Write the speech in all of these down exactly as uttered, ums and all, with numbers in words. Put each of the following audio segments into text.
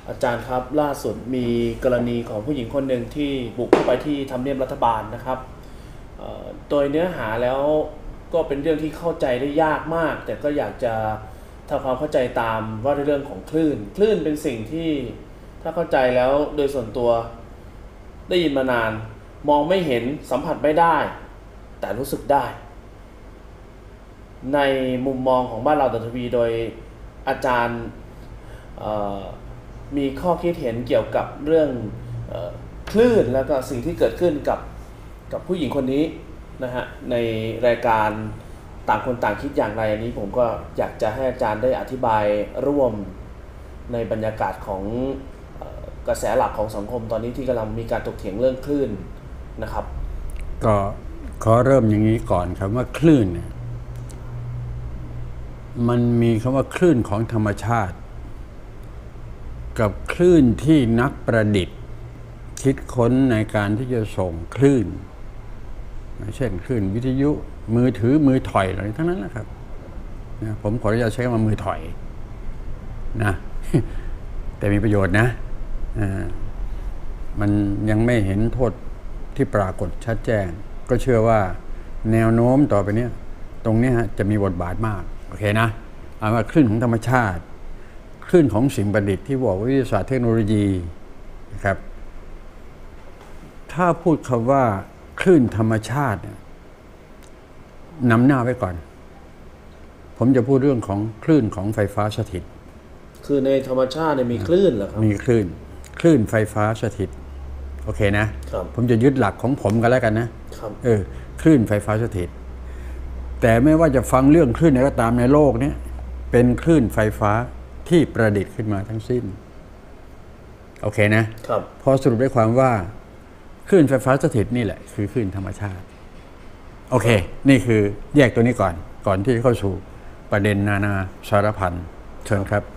อาจารย์ครับล่าสุดมีกรณีของผู้หญิงคนหนึ่งที่บุกเข้าไปที่ทำเนียบรัฐบาลนะครับโดยเนื้อหาแล้วก็เป็นเรื่องที่เข้าใจได้ยากมากแต่ก็อยากจะทำความเข้าใจตามว่าในเรื่องของคลื่นคลื่นเป็นสิ่งที่ถ้าเข้าใจแล้วโดยส่วนตัวได้ยินมานานมองไม่เห็นสัมผัสไม่ได้แต่รู้สึกได้ในมุมมองของบ้านเราดัชวีโดยอาจารย์มีข้อคิดเห็นเกี่ยวกับเรื่องเอ่อคลื่นแล้วก็สิ่งที่เกิดขึ้นกับกับผู้หญิงคนนี้นะฮะในรายการต่างคนต่างคิดอย่างไรอันนี้ผมก็อยากจะให้อาจารย์ได้อธิบายร่วมในบรรยากาศของเอ่อกระแสหลักของสังคมตอนนี้ที่กำลังมีการถกเถียงเรื่องคลื่นนะครับก็ขอเริ่มอย่างนี้ก่อนครับว่าคลื่นเนี่ยมันมีคำว่าคลื่นของธรรมชาติกับคลื่นที่นักประดิษฐ์คิดค้นในการที่จะส่งคลื่นเช่นคลื่นวิทยุมือถือมือถอยอะไรทั้งนั้นนะครับนะผมขออนุญาตใช้คำว่ามือถอยนะแต่มีประโยชน์นะมันยังไม่เห็นโทษที่ปรากฏชัดแจ้งก็เชื่อว่าแนวโน้มต่อไปนี้ตรงนี้จะมีบทบาทมากโอเคนะเอาว่าคลื่นของธรรมชาติคลื่นของสิ่งประดิษฐ์ที่บอกวิทยาศาสตร์เทคโนโลยีนะครับถ้าพูดคำว่าคลื่นธรรมชาตินำหน้าไว้ก่อนผมจะพูดเรื่องของคลื่นของไฟฟ้าสถิตคือในธรรมชาติมีคลื่นเหรอครับมีคลื่นคลื่นไฟฟ้าสถิตโอเคนะผมจะยึดหลักของผมกันแล้วกันนะเออคลื่นไฟฟ้าสถิตแต่ไม่ว่าจะฟังเรื่องคลื่นไหนก็ตามในโลกนี้เป็นคลื่นไฟฟ้าที่ประดิษฐ์ขึ้นมาทั้งสิ้นโอเคนะครับพอสรุปได้ความว่าคลื่นไฟฟ้าสถิตนี่แหละคือคลื่นธรรมชาติโอเคนี่คือแยกตัวนี้ก่อนก่อนที่จะเข้าสู่ประเด็นนานาสารพันเชิญครับ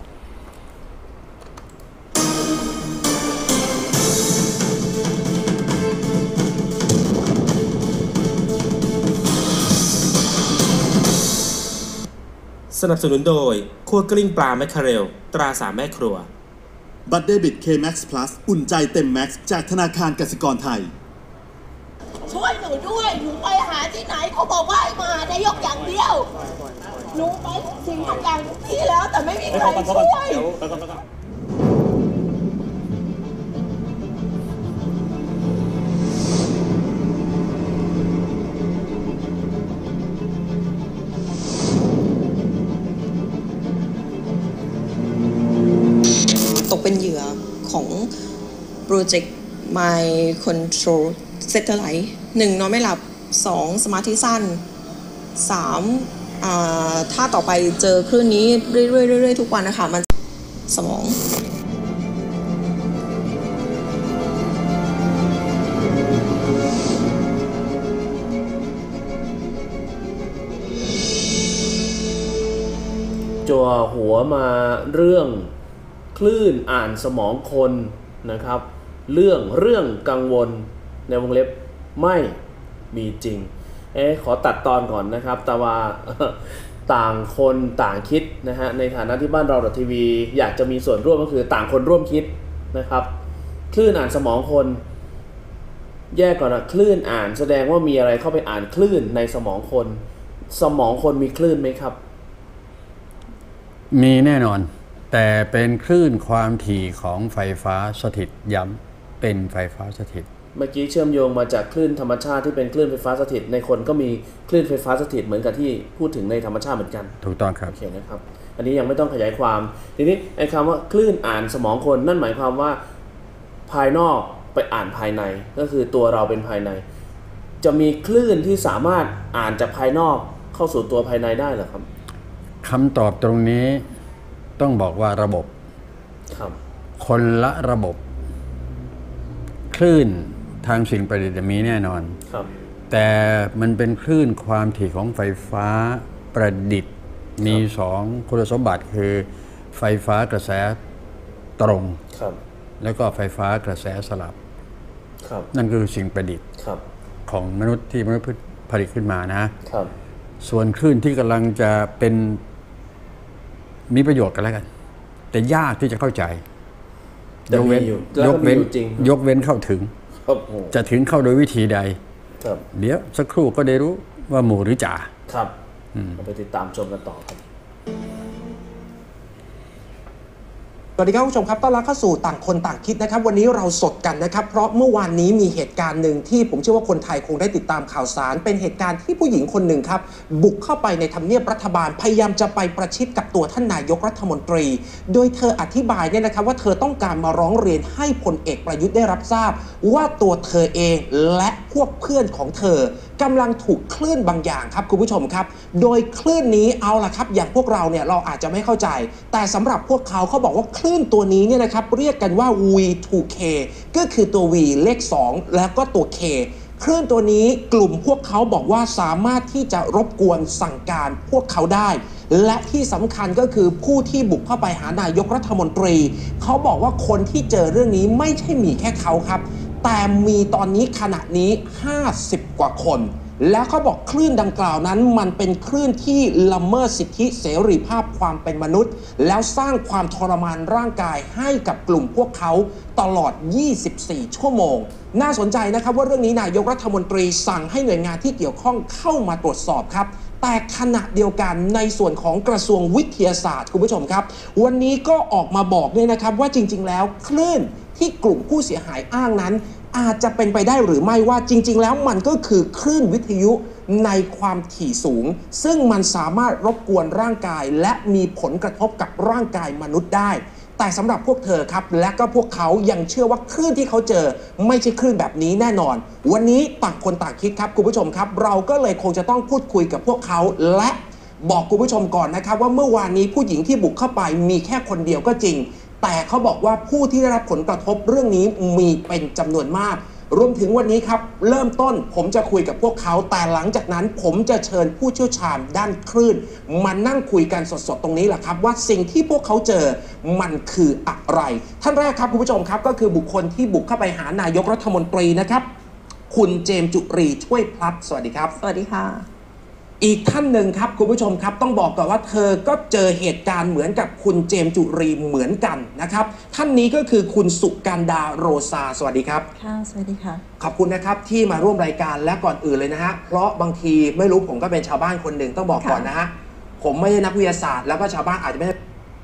สนับสนุนโดยคั่วกลิ้งปลาแมคคาเรลตราสามแม่ครัวบัตรเดบิต เค แม็กซ์ Plus อุ่นใจเต็มแม็กซ์จากธนาคารกสิกรไทยช่วยหนูด้วยหนูไปหาที่ไหนเขาบอกว่าให้มาหานายกอย่างเดียวหนูไปสิ่งทุกอย่างทุกที่แล้วแต่ไม่มีใครช่วยตกเป็นเหยื่อของโปรเจกต์ My Control Satellite หนึ่งนอนไม่หลับสองสมาธิสั้นสามถ้าต่อไปเจอคลื่นนี้เรื่อยๆทุกวันนะคะมันสมองจั่วหัวมาเรื่องคลื่นอ่านสมองคนนะครับเรื่องเรื่องกังวลในวงเล็บไม่มีจริงเอ๊ะขอตัดตอนก่อนนะครับแต่ว่าต่างคนต่างคิดนะฮะในฐานะที่บ้านเราดอททีวีอยากจะมีส่วนร่วมก็คือต่างคนร่วมคิดนะครับคลื่นอ่านสมองคนแยกก่อนนะคลื่นอ่านแสดงว่ามีอะไรเข้าไปอ่านคลื่นในสมองคนสมองคนมีคลื่นไหมครับมีแน่นอนแต่เป็นคลื่นความถี่ของไฟฟ้าสถิตย้ำเป็นไฟฟ้าสถิตเมื่อกี้เชื่อมโยงมาจากคลื่นธรรมชาติที่เป็นคลื่นไฟฟ้าสถิตในคนก็มีคลื่นไฟฟ้าสถิตเหมือนกับที่พูดถึงในธรรมชาติเหมือนกันถูกต้องครับโอเคนะครับอันนี้ยังไม่ต้องขยายความทีนี้ไอ้คำว่าคลื่นอ่านสมองคนนั่นหมายความว่าภายนอกไปอ่านภายในก็คือตัวเราเป็นภายในจะมีคลื่นที่สามารถอ่านจากภายนอกเข้าสู่ตัวภายในได้หรือครับคำตอบตรงนี้ต้องบอกว่าระบบครับคนละระบบคลื่นทางสิ่งประดิษฐ์มีแน่นอนครับแต่มันเป็นคลื่นความถี่ของไฟฟ้าประดิษฐ์มีสองคุณสมบัติคือไฟฟ้ากระแสตรงครับแล้วก็ไฟฟ้ากระแสสลับครับนั่นคือสิ่งประดิษฐ์ครับของมนุษย์ที่มนุษย์ผลิตขึ้นมานะครับส่วนคลื่นที่กำลังจะเป็นมีประโยชน์กันแล้วกันแต่ยากที่จะเข้าใจแต่ยกมีเว้นอยู่ยแล้วกก็มีเว้นอยู่จริงยกเว้นเข้าถึงครับโอ้จะถึงเข้าโดยวิธีใดครับเดี๋ยวสักครู่ก็ได้รู้ว่าหมู่หรือจ่าครับเราไปติดตามชมกันต่อครับสวัสดีครับผู้ชมครับต้อนรับเข้าสู่ต่างคนต่างคิดนะครับวันนี้เราสดกันนะครับเพราะเมื่อวานนี้มีเหตุการณ์หนึ่งที่ผมเชื่อว่าคนไทยคงได้ติดตามข่าวสารเป็นเหตุการณ์ที่ผู้หญิงคนหนึ่งครับบุกเข้าไปในทำเนียบรัฐบาลพยายามจะไปประชิดกับตัวท่านนายกรัฐมนตรีโดยเธออธิบายเนี่ยนะครับว่าเธอต้องการมาร้องเรียนให้พลเอกประยุทธ์ได้รับทราบว่าตัวเธอเองและพวกเพื่อนของเธอกำลังถูกคลื่นบางอย่างครับคุณผู้ชมครับโดยคลื่นนี้เอาล่ะครับอย่างพวกเราเนี่ยเราอาจจะไม่เข้าใจแต่สำหรับพวกเขาเขาบอกว่าคลื่นตัวนี้เนี่ยนะครับเรียกกันว่า วี ทู เค ก็คือตัว V เลขสองแล้วก็ตัว K คลื่นตัวนี้กลุ่มพวกเขาบอกว่าสามารถที่จะรบกวนสั่งการพวกเขาได้และที่สำคัญก็คือผู้ที่บุกเข้าไปหานายกรัฐมนตรีเขาบอกว่าคนที่เจอเรื่องนี้ไม่ใช่มีแค่เขาครับแต่มีตอนนี้ขณะนี้ห้าสิบกว่าคนแล้วเขาบอกคลื่นดังกล่าวนั้นมันเป็นคลื่นที่ละเมิดสิทธิเสรีภาพความเป็นมนุษย์แล้วสร้างความทรมานร่างกายให้กับกลุ่มพวกเขาตลอดยี่สิบสี่ชั่วโมงน่าสนใจนะครับว่าเรื่องนี้นายกรัฐมนตรีสั่งให้หน่วยงานที่เกี่ยวข้องเข้ามาตรวจสอบครับแต่ขณะเดียวกันในส่วนของกระทรวงวิทยาศาสตร์คุณผู้ชมครับวันนี้ก็ออกมาบอกด้วยนะครับว่าจริงๆแล้วคลื่นที่กลุ่มผู้เสียหายอ้างนั้นอาจจะเป็นไปได้หรือไม่ว่าจริงๆแล้วมันก็คือคลื่นวิทยุในความถี่สูงซึ่งมันสามารถรบกวนร่างกายและมีผลกระทบกับร่างกายมนุษย์ได้แต่สำหรับพวกเธอครับและก็พวกเขายังเชื่อว่าคลื่นที่เขาเจอไม่ใช่คลื่นแบบนี้แน่นอนวันนี้ต่างคนต่างคิดครับคุณผู้ชมครับเราก็เลยคงจะต้องพูดคุยกับพวกเขาและบอกคุณผู้ชมก่อนนะครับว่าเมื่อวานนี้ผู้หญิงที่บุกเข้าไปมีแค่คนเดียวก็จริงแต่เขาบอกว่าผู้ที่ได้รับผลกระทบเรื่องนี้มีเป็นจำนวนมากรวมถึงวันนี้ครับเริ่มต้นผมจะคุยกับพวกเขาแต่หลังจากนั้นผมจะเชิญผู้เชี่ยวชาญด้านคลื่นมานั่งคุยกันสดๆตรงนี้แหละครับว่าสิ่งที่พวกเขาเจอมันคืออะไรท่านแรกครับคุณผู้ชมครับก็คือบุคคลที่บุกเข้าไปหานายกรัฐมนตรีนะครับคุณเจมส์จุรีช่วยพลับสวัสดีครับสวัสดีค่ะอีกท่านหนึ่งครับคุณผู้ชมครับต้องบอกก่อนว่าเธอก็เจอเหตุการณ์เหมือนกับคุณเจมส์จุรีเหมือนกันนะครับท่านนี้ก็คือคุณสุกันดาโรซาสวัสดีครับค่ะสวัสดีค่ะขอบคุณนะครับที่มาร่วมรายการและก่อนอื่นเลยนะฮะเพราะบางทีไม่รู้ผมก็เป็นชาวบ้านคนหนึ่งต้องบอกก่อนนะฮะผมไม่ใช่นักวิทยาศาสตร์แล้วก็ชาวบ้านอาจจะไม่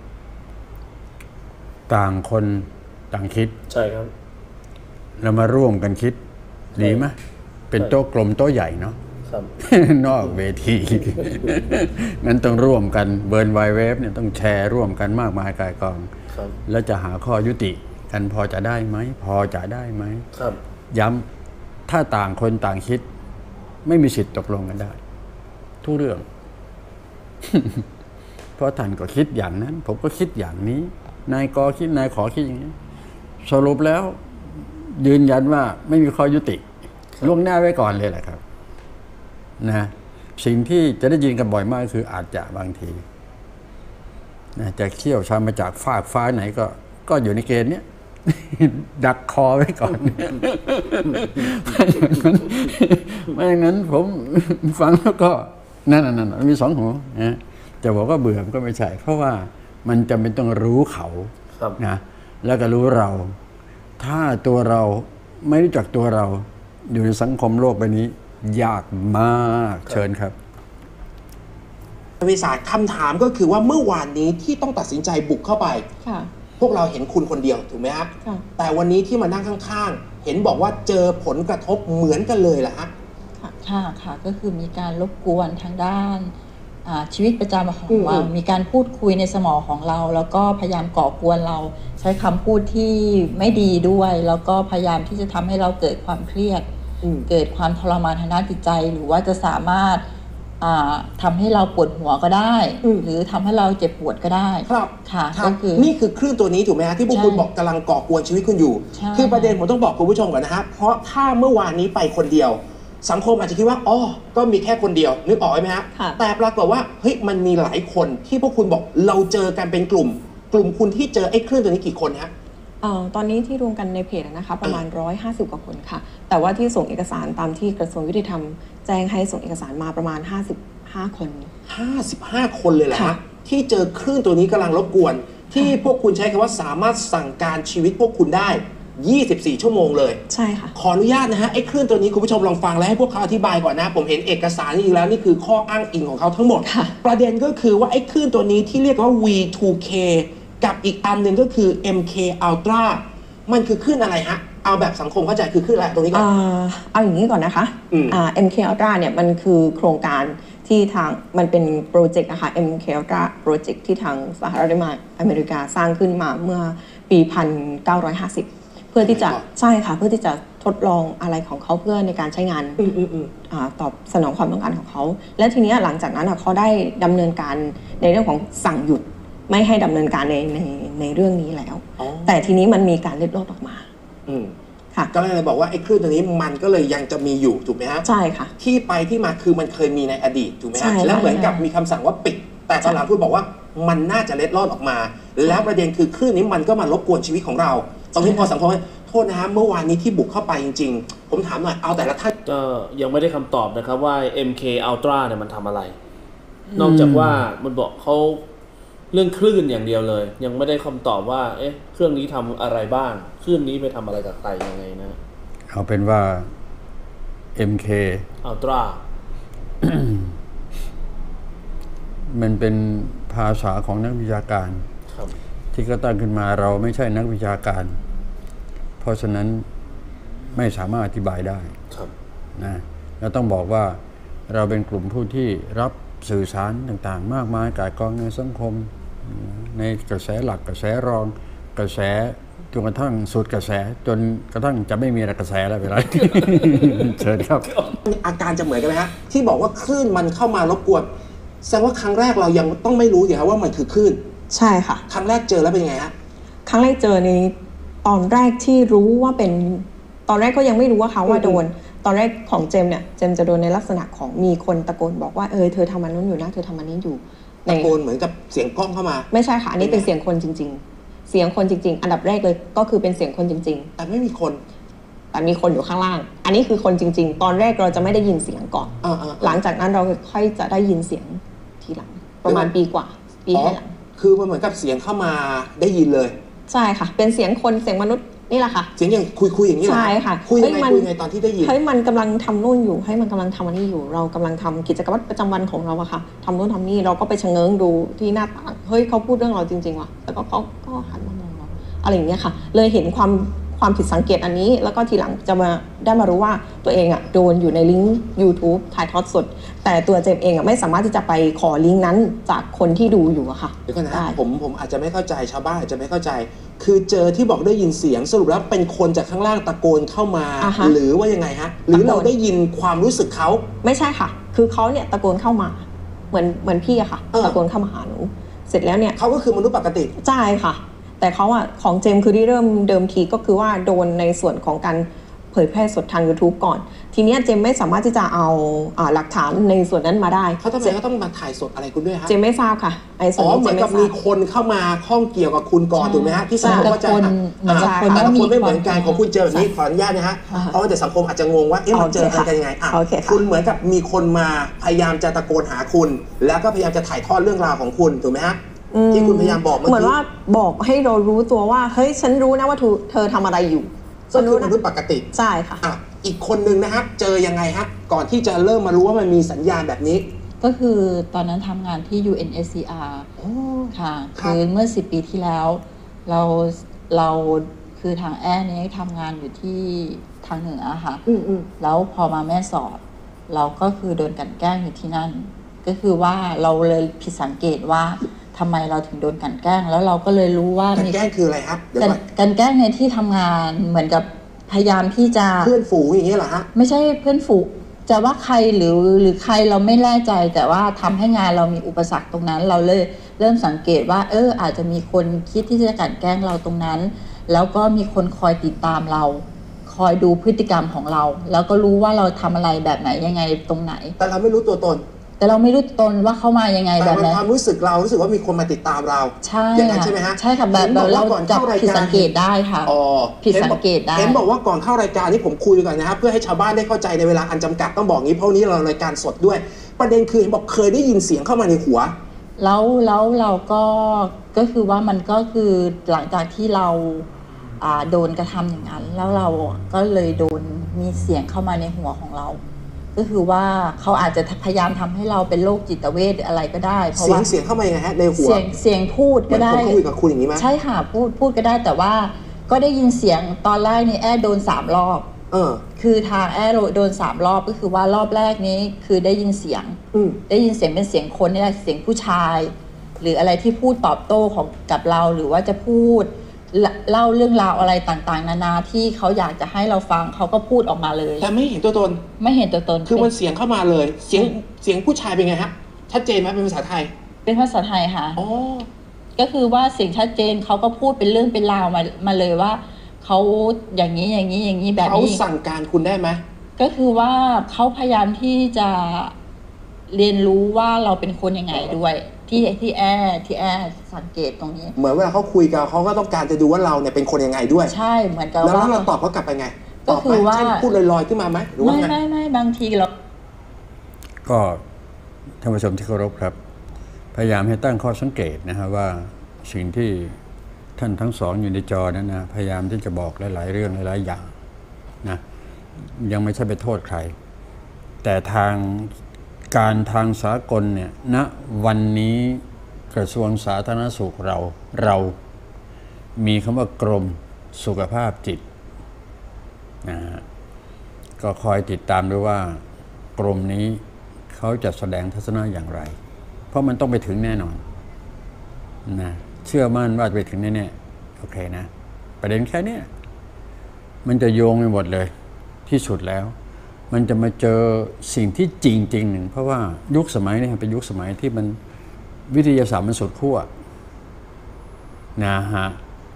ต่างคนต่างคิดใช่ครับเรามาร่วมกันคิดดีไหมเป็นโต๊ะกลมโต๊ะใหญ่เนาะนอกเวทีงั้นต้องร่วมกันเบิร์นไวเวฟเนี่ยต้องแชร์ร่วมกันมากมายกายกองแล้วจะหาข้อยุติกันพอจะได้ไหมพอจะได้ไหมย้ำถ้าต่างคนต่างคิดไม่มีสิทธิ์ตกลงกันได้ทุกเรื่อง เพราะท่านก็คิดอย่างนั้นผมก็คิดอย่างนี้นายกอคิดนายขอคิดอย่างนี้สรุปแล้วยืนยันว่าไม่มีข้อยุติล่วงหน้าไว้ก่อนเลยแหละครับนะสิ่งที่จะได้ยินกันบ่อยมากคืออาจจะบางทีนะจะเขี่ยวชามาจากฟากฟ้าไหนก็ก็อยู่ในเกณฑ์เนี้ย ดักคอไว้ก่อน ไม่อย่างนั้นผมฟังแล้วก็นั่นนั่นมีสองหูนะจะบอกว่าเบื่อมันก็ไม่ใช่เพราะว่ามันจำเป็นต้องรู้เขานะแล้วก็รู้เราถ้าตัวเราไม่รู้จักตัวเราอยู่ในสังคมโลกใบนี้ยากมากเชิญครับวิสาคำถามก็คือว่าเมื่อวานนี้ที่ต้องตัดสินใจบุกเข้าไปพวกเราเห็นคุณคนเดียวถูกไหมฮะแต่วันนี้ที่มานั่งข้างๆเห็นบอกว่าเจอผลกระทบเหมือนกันเลยล่ะฮะค่ะค่ะก็คือมีการรบกวนทางด้านชีวิตประจำของเรามีการพูดคุยในสมองของเราแล้วก็พยายามก่อกวนเราใช้คำพูดที่ไม่ดีด้วยแล้วก็พยายามที่จะทำให้เราเกิดความเครียดเกิดความทรมานทางด้านจิตใจหรือว่าจะสามารถทำให้เราปวดหัวก็ได้หรือทำให้เราเจ็บปวดก็ได้ครับค่ะก็คือนี่คือคลื่นตัวนี้ถูกไหมฮะที่พวกคุณบอกกำลังก่อกวนชีวิตคุณอยู่คือประเด็นผมต้องบอกคุณผู้ชมก่อนนะฮะเพราะถ้าเมื่อวานนี้ไปคนเดียวสังคมอาจจะคิดว่าอ๋อก็มีแค่คนเดียวนึกออกไหมฮะแต่ปรากฏว่าเฮ้ยมันมีหลายคนที่พวกคุณบอกเราเจอกันเป็นกลุ่มกลุ่มคุณที่เจอไอ้คลื่นตัวนี้กี่คนฮะตอนนี้ที่รวมกันในเพจนะคะประมาณหนึ่งร้อยห้าสิบกว่าคนค่ะแต่ว่าที่ส่งเอกสารตามที่กระทรวงยุติธรรมแจ้งให้ส่งเอกสารมาประมาณห้าสิบห้าคนห้าสิบห้าคนเลยเหรอฮะที่เจอคลื่นตัวนี้กำลังรบกวนที่พวกคุณใช้คำว่าสามารถสั่งการชีวิตพวกคุณได้ยี่สิบสี่ชั่วโมงเลยใช่ค่ะขออนุญาตนะฮะไอ้คลื่นตัวนี้คุณผู้ชมลองฟังแล้วให้พวกเขาอธิบายก่อนนะผมเห็นเอกสารนี่แล้วนี่คือข้ออ้างอิงของเขาทั้งหมดประเด็นก็คือว่าไอ้คลื่นตัวนี้ที่เรียกว่า วี ทู เค กับอีกอันหนึ่งก็คือ เอ็ม เค Ultra มันคือคลื่นอะไรฮะเอาแบบสังคมเข้าใจคือคลื่นอะไรตรงนี้ก่อนเอาอย่างนี้ก่อนนะคะอ่า เอ็ม เค Ultra เนี่ยมันคือโครงการที่ทางมันเป็นโปรเจกต์นะคะ เอ็ม เค Ultra โปรเจกต์ที่ทางสหรัฐอเมริกาสร้างขึ้นมาเมื่อปีหนึ่งพันเก้าร้อยห้าสิบเพื่อที่จะใช่ค่ะเพื่อที่จะทดลองอะไรของเขาเพื่อในการใช้งานตอบสนองความต้องการของเขาและทีนี้หลังจากนั้นเขาได้ดำเนินการในเรื่องของสั่งหยุดไม่ให้ดำเนินการในในในเรื่องนี้แล้วแต่ทีนี้มันมีการเล็ดลอดออกมาค่ะก็เลยบอกว่าไอ้คลื่นตัวนี้มันก็เลยยังจะมีอยู่ถูกไหมฮะใช่ค่ะที่ไปที่มาคือมันเคยมีในอดีตถูกไหมฮะแล้วเหมือนกับมีคำสั่งว่าปิดแต่ตอนหลังพูดบอกว่ามันน่าจะเล็ดลอดออกมาแล้วประเด็นคือคลื่นนี้มันก็มารบกวนชีวิตของเราตรงนี้พอสังคมโทษนะฮะเมื่อวานนี้ที่บุกเข้าไปจริงๆผมถามหน่อยเอาแต่ละท่านก็ยังไม่ได้คำตอบนะครับว่า เอ็ม เค Ultra เนี่ยมันทำอะไรนอกจากว่ามันบอกเขาเรื่องคลื่นอย่างเดียวเลยยังไม่ได้คำตอบว่าเอ๊ะเครื่องนี้ทำอะไรบ้างคลื่นนี้ไปทำอะไรกับใครยังไงนะเอาเป็นว่า เอ็ม เค Ultra มันเป็นภาษาของนักวิชาการที่ก็ตั้งขึ้นมาเราไม่ใช่นักวิชาการเพราะฉะนั้นไม่สามารถอธิบายได้นะเราต้องบอกว่าเราเป็นกลุ่มผู้ที่รับสื่อสารต่างๆมากมายก่ายกองในสังคมในกระแสหลักกระแสรองกระแสจนกระทั่งสุดกระแสจนกระทั่งจะไม่มีกระแสแล้วเวลา เชิญครับอาการจะเหมือนกันไหมฮะที่บอกว่าคลื่นมันเข้ามารบกวนแสดงว่าครั้งแรกเรายังต้องไม่รู้อยู่ครับว่ามันคือคลื่นใช่ค่ะครั้งแรกเจอแล้วเป็นยังไงฮะครั้งแรกเจอในตอนแรกที่รู้ว่าเป็นตอนแรกก็ยังไม่รู้ว่าเขาว่าโดนตอนแรกของเจมเนี่ยเจมจะโดนในลักษณะของมีคนตะโกนบอกว่าเออเธอทำมันนู้นอยู่นะเธอทำมันนี้อยู่ตะโกนเหมือนกับเสียงกล้องเข้ามาไม่ใช่ค่ะอันนี้เป็นเสียงคนจริงๆเสียงคนจริงๆอันดับแรกเลยก็คือเป็นเสียงคนจริงๆแต่ไม่มีคนแต่มีคนอยู่ข้างล่างอันนี้คือคนจริงๆตอนแรกเราจะไม่ได้ยินเสียงก่อนหลังจากนั้นเราค่อยจะได้ยินเสียงทีหลังประมาณปีกว่าปีให้หลังคือมันเหมือนกับเสียงเข้ามาได้ยินเลยใช่ค่ะเป็นเสียงคนเสียงมนุษย์นี่แหละค่ะเสียงอย่างคุยคุยอย่างนี้ใช่ค่ะคุยยังไงคุยยังไงตอนที่ได้ยินเฮ้ยมันกำลังทำนู่นอยู่ให้มันกำลังทำอันนี้อยู่เรากำลังทำกิจกรรมประจำวันของเราอะค่ะทำนู่นทำนี่เราก็ไปชะเง้อดูที่หน้าต่างเฮ้ยเขาพูดเรื่องเราจริงๆว่ะแล้วก็เขาก็หันมามองเราอะไรอย่างเงี้ยค่ะเลยเห็นความความผิดสังเกตอันนี้แล้วก็ทีหลังจะมาได้มารู้ว่าตัวเองอ่ะโดนอยู่ในลิงก์ YouTube ถ่ายทอดสดแต่ตัวเจมเองอ่ะไม่สามารถที่จะไปขอลิงก์นั้นจากคนที่ดูอยู่อะค่ะเดี๋ยวก่อนนะผมผมอาจจะไม่เข้าใจชาวบ้านอาจจะไม่เข้าใจคือเจอที่บอกได้ยินเสียงสรุปแล้วเป็นคนจากข้างล่างตะโกนเข้ามาหรือว่ายังไงฮะหรือเราได้ยินความรู้สึกเขาไม่ใช่ค่ะคือเขาเนี่ยตะโกนเข้ามาเหมือนเหมือนพี่อะค่ะตะโกนเข้ามาหาหนูเสร็จแล้วเนี่ยเขาก็คือมนุษย์ปกติใช่ค่ะแต่เขาอะของเจมคือที่เริ่มเดิมทีก็คือว่าโดนในส่วนของการเผยแพร่สดทาง YouTube ก่อนทีนี้เจมไม่สามารถที่จะเอาหลักฐานในส่วนนั้นมาได้เขาทำไมเขาต้องมาถ่ายสดอะไรคุณด้วยฮะเจมไม่ทราบค่ะไอ้ส่วนนี้เจมไม่ทราบอ๋อเหมือนกับมีคนเข้ามาข้องเกี่ยวกับคุณก่อนถูกไหมฮะที่สังคมก็จะแต่ละคนไม่เหมือนกันของคุณเจอแบบนี้ขออนุญาตนะฮะเพราะว่าแต่สังคมอาจจะงงว่าเอ๊ะมันเจอกันยังไงอ่ะคุณเหมือนกับมีคนมาพยายามจะตะโกนหาคุณแล้วก็พยายามจะถ่ายทอดเรื่องราวของคุณถูกไหมฮะที่คุณพยายามบอกเหมือนว่าบอกให้เรารู้ตัวว่าเฮ้ยฉันรู้นะว่าเธอทำอะไรอยู่ก็คือมนุษย์ปกติใช่ค่ะอ่ะอีกคนนึงนะครับเจอยังไงฮะก่อนที่จะเริ่มมารู้ว่ามันมีสัญญาณแบบนี้ก็คือตอนนั้นทำงานที่ ยู เอ็น เอส ซี อาร์ ค่ะคือเมื่อสิบปีที่แล้วเราเราคือทางแอร์นี้ทำงานอยู่ที่ทางเหนือค่ะแล้วพอมาแม่สอดเราก็คือโดนกันแกล้งอยู่ที่นั่นก็คือว่าเราเลยผิดสังเกตว่าทำไมเราถึงโดนกันแกล้งแล้วเราก็เลยรู้ว่ากันแกล้งคืออะไรครับกันแกล้งในที่ทำงานเหมือนกับพยายามที่จะเพื่อนฝูงอย่างนี้เหรอฮะไม่ใช่เพื่อนฝูงจะว่าใครหรือหรือใครเราไม่แน่ใจแต่ว่าทำให้งานเรามีอุปสรรคตรงนั้นเราเลยเริ่มสังเกตว่าเอออาจจะมีคนคิดที่จะกันแกล้งเราตรงนั้นแล้วก็มีคนคอยติดตามเราคอยดูพฤติกรรมของเราแล้วก็รู้ว่าเราทำอะไรแบบไหนยังไงตรงไหนแต่เราไม่รู้ตัวตนแต่เราไม่รู้ตนว่าเข้ามายังไงแบบนั้นแต่ความรู้สึกเรารู้สึกว่ามีคนมาติดตามเราใช่อย่างนั้นใช่ไหมฮะใช่ค่ะแบบเราจับผิดสังเกตได้ค่ะอ๋อผิดสังเกตได้เห็นบอกว่าก่อนเข้ารายการนี่ผมคุยก่อนนะครับเพื่อให้ชาวบ้านได้เข้าใจในเวลาอันจำกัดต้องบอกงี้เพราะนี้เรารายการสดด้วยประเด็นคือเห็นบอกเคยได้ยินเสียงเข้ามาในหัวแล้วแล้วเราก็ก็คือว่ามันก็คือหลังจากที่เราโดนกระทำอย่างนั้นแล้วเราก็เลยโดนมีเสียงเข้ามาในหัวของเราก็คือว่าเขาอาจจะพยายามทำให้เราเป็นโรคจิตเวชหรืออะไรก็ได้เพราะว่าเสียงเข้ามายังไงฮะในหัวเสียงเสียงพูดก็ได้ผมคุยกับคุณอย่างนี้ไหมใช่ค่ะพูดพูดก็ได้แต่ว่าก็ได้ยินเสียงตอนแรกนี่แอดโดนสามรอบเออคือทางแอดโดนสามรอบก็คือว่ารอบแรกนี้คือได้ยินเสียงได้ยินเสียงเป็นเสียงคนนี่แหละเสียงผู้ชายหรืออะไรที่พูดตอบโต้ของกับเราหรือว่าจะพูดเล่าเรื่องราวอะไรต่างๆนานาที่เขาอยากจะให้เราฟังเขาก็พูดออกมาเลยแต่ไม่เห็นตัวตนไม่เห็นตัวตนคือมันเสียงเข้ามาเลยเสียงเสียงผู้ชายเป็นไงฮะชัดเจนไหมเป็นภาษาไทยเป็นภาษาไทยค่ะอ๋อก็คือว่าเสียงชัดเจนเขาก็พูดเป็นเรื่องเป็นราวมามาเลยว่าเขาอย่างนี้อย่างนี้อย่างนี้แบบนี้เขาสั่งการคุณได้ไหมก็คือว่าเขาพยายามที่จะเรียนรู้ว่าเราเป็นคนยังไงด้วยที่ที่แอร์ที่แอร์สังเกตตรงนี้เหมือนเวลาเขาคุยกันเขาก็ต้องการจะดูว่าเราเนี่ยเป็นคนยังไงด้วยใช่เหมือนกับว่าแล้วเราตอบเขากลับไปไงก็คือว่าพูดลอยๆขึ้นมาไหมหรือว่าไม่ไม่ไม่บางทีเราก็ท่านผู้ชมที่เคารพครับพยายามให้ตั้งข้อสังเกตนะฮะว่าสิ่งที่ท่านทั้งสองอยู่ในจอนั้นนะพยายามที่จะบอกหลายๆเรื่องหลายๆอย่างนะยังไม่ใช่ไปโทษใครแต่ทางการทางสากลเนี่ยณวันนี้กระทรวงสาธารณสุขเราเรามีคำว่ากรมสุขภาพจิตนะฮะก็คอยติดตามด้วยว่ากรมนี้เขาจะแสดงทัศนะอย่างไรเพราะมันต้องไปถึงแน่นอนนะเชื่อมั่นว่าจะไปถึงแน่ๆโอเคนะประเด็นแค่นี้มันจะโยงไปหมดเลยที่สุดแล้วมันจะมาเจอสิ่งที่จริงจริงหนึ่งเพราะว่ายุคสมัยนี้เป็นยุคสมัยที่มันวิทยาศาสตร์มันสุดขั้วนะฮะ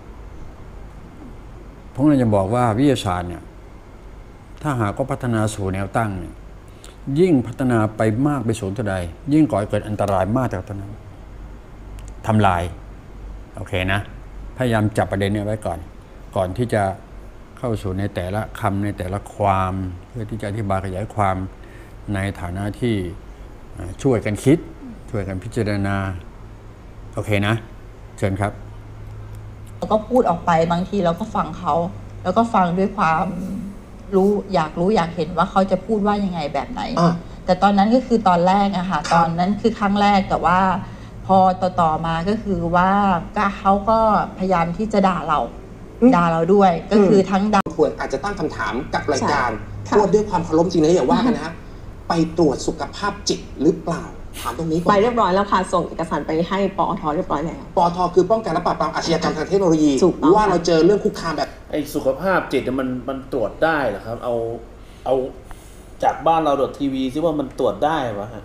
ผมเลยจะบอกว่าวิทยาศาสตร์เนี่ยถ้าหากก็พัฒนาสู่แนวตั้งเนี่ยยิ่งพัฒนาไปมากไปสูงเท่าใดยิ่งก่อให้เกิดอันตรายมากเท่านั้นทำลายโอเคนะพยายามจับประเด็นนี้ไว้ก่อนก่อนที่จะเข้าสู่ในแต่ละคำในแต่ละความเพื่อที่จะอธิบายขยายความในฐานะที่ช่วยกันคิดช่วยกันพิจารณาโอเคนะเชิญครับเราก็พูดออกไปบางทีเราก็ฟังเขาแล้วก็ฟังด้วยความรู้อยากรู้อยากเห็นว่าเขาจะพูดว่ายังไงแบบไหนแต่ตอนนั้นก็คือตอนแรกอะค่ะตอนนั้นคือครั้งแรกแต่ว่าพอต่อๆมาก็คือว่าเขาก็พยายามที่จะด่าเราด่าเราด้วยก็คือทั้งด่าควรอาจจะตั้งคำถามกับรายการพูดด้วยความเคารพจริงนะอย่าว่ากันนะไปตรวจสุขภาพจิตหรือเปล่าถามตรงนี้ก่อนไปเรียบร้อยแล้วค่ะส่งเอกสารไปให้ปอทเรียบร้อยแล้วปอทคือป้องกันและปราบปรามอาชญากรรมทางเทคโนโลยีว่าเราเจอเรื่องคุกคามแบบไอ้สุขภาพจิตมันมันตรวจได้เหรอครับเอาเอาจากบ้านเราดอททีวีซิว่ามันตรวจได้ปะฮะ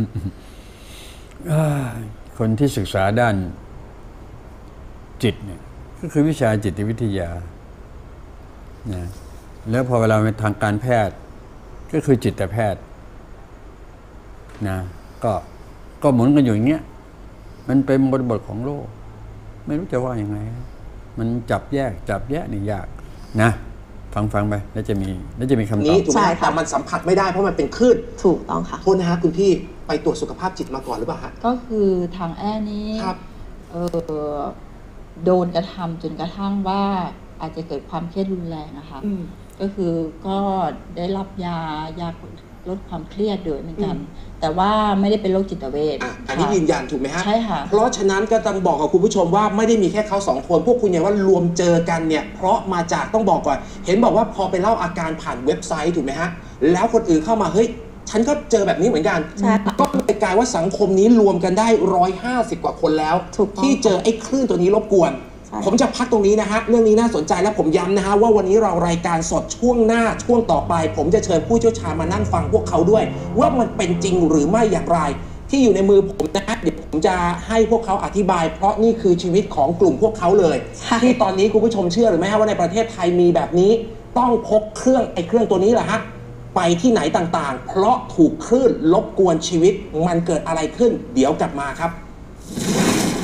คนที่ศึกษาด้านจิตเนี่ยก็คือวิชาจิตวิทยานะแล้วพอเวลาในทางการแพทย์ก็คือจิตแพทย์นะก็ก็หมุนกันอยู่อย่างเงี้ยมันเป็นบริบทของโลกไม่รู้จะว่ายังไงมันจับแยกจับแยกนี่ยากนะฟังฟังไปแล้วจะมีแล้วจะมีคำตอบนี้ถูกไหมแต่มันสัมผัสไม่ได้เพราะมันเป็นคลื่นถูกต้องค่ะโทษนะฮะคุณพี่ไปตรวจสุขภาพจิตมาก่อนหรือเปล่าฮะก็คือทางแอนี้เออโดนกระทำจนกระทั่งว่าอาจจะเกิดความเครียดรุนแรงอะค่ะก็คือก็ได้รับยายาลดความเครียดด้วยเหมือนกันแต่ว่าไม่ได้เป็นโรคจิตเวชอันนี้ยืนยันถูกไหมฮะใช่ค่ะเพราะฉะนั้นก็ต้องบอกกับคุณผู้ชมว่าไม่ได้มีแค่เขาสองคนพวกคุณอย่างว่ารวมเจอกันเนี่ยเพราะมาจากต้องบอกก่อนเห็นบอกว่าพอไปเล่าอาการผ่านเว็บไซต์ถูกไหมฮะแล้วคนอื่นเข้ามาเฮ้ยฉันก็เจอแบบนี้เหมือนกันก็เลยกลายว่าสังคมนี้รวมกันได้ร้อยห้าสิบกว่าคนแล้วที่เจอไอ้คลื่นตัวนี้รบกวนผมจะพักตรงนี้นะฮะเรื่องนี้น่าสนใจและผมย้ำนะฮะว่าวันนี้เรารายการสดช่วงหน้าช่วงต่อไปผมจะเชิญผู้เชี่ยวชาญมานั่งฟังพวกเขาด้วยว่ามันเป็นจริงหรือไม่อย่างไรที่อยู่ในมือผมนะฮะเดี๋ยวผมจะให้พวกเขาอธิบายเพราะนี่คือชีวิตของกลุ่มพวกเขาเลยที่ตอนนี้คุณผู้ชมเชื่อหรือไม่ฮะว่าในประเทศไทยมีแบบนี้ต้องพกเครื่องไอ้เครื่องตัวนี้แหละฮะไปที่ไหนต่างๆเพราะถูกคลื่นรบกวนชีวิตมันเกิดอะไรขึ้นเดี๋ยวกลับมาครับ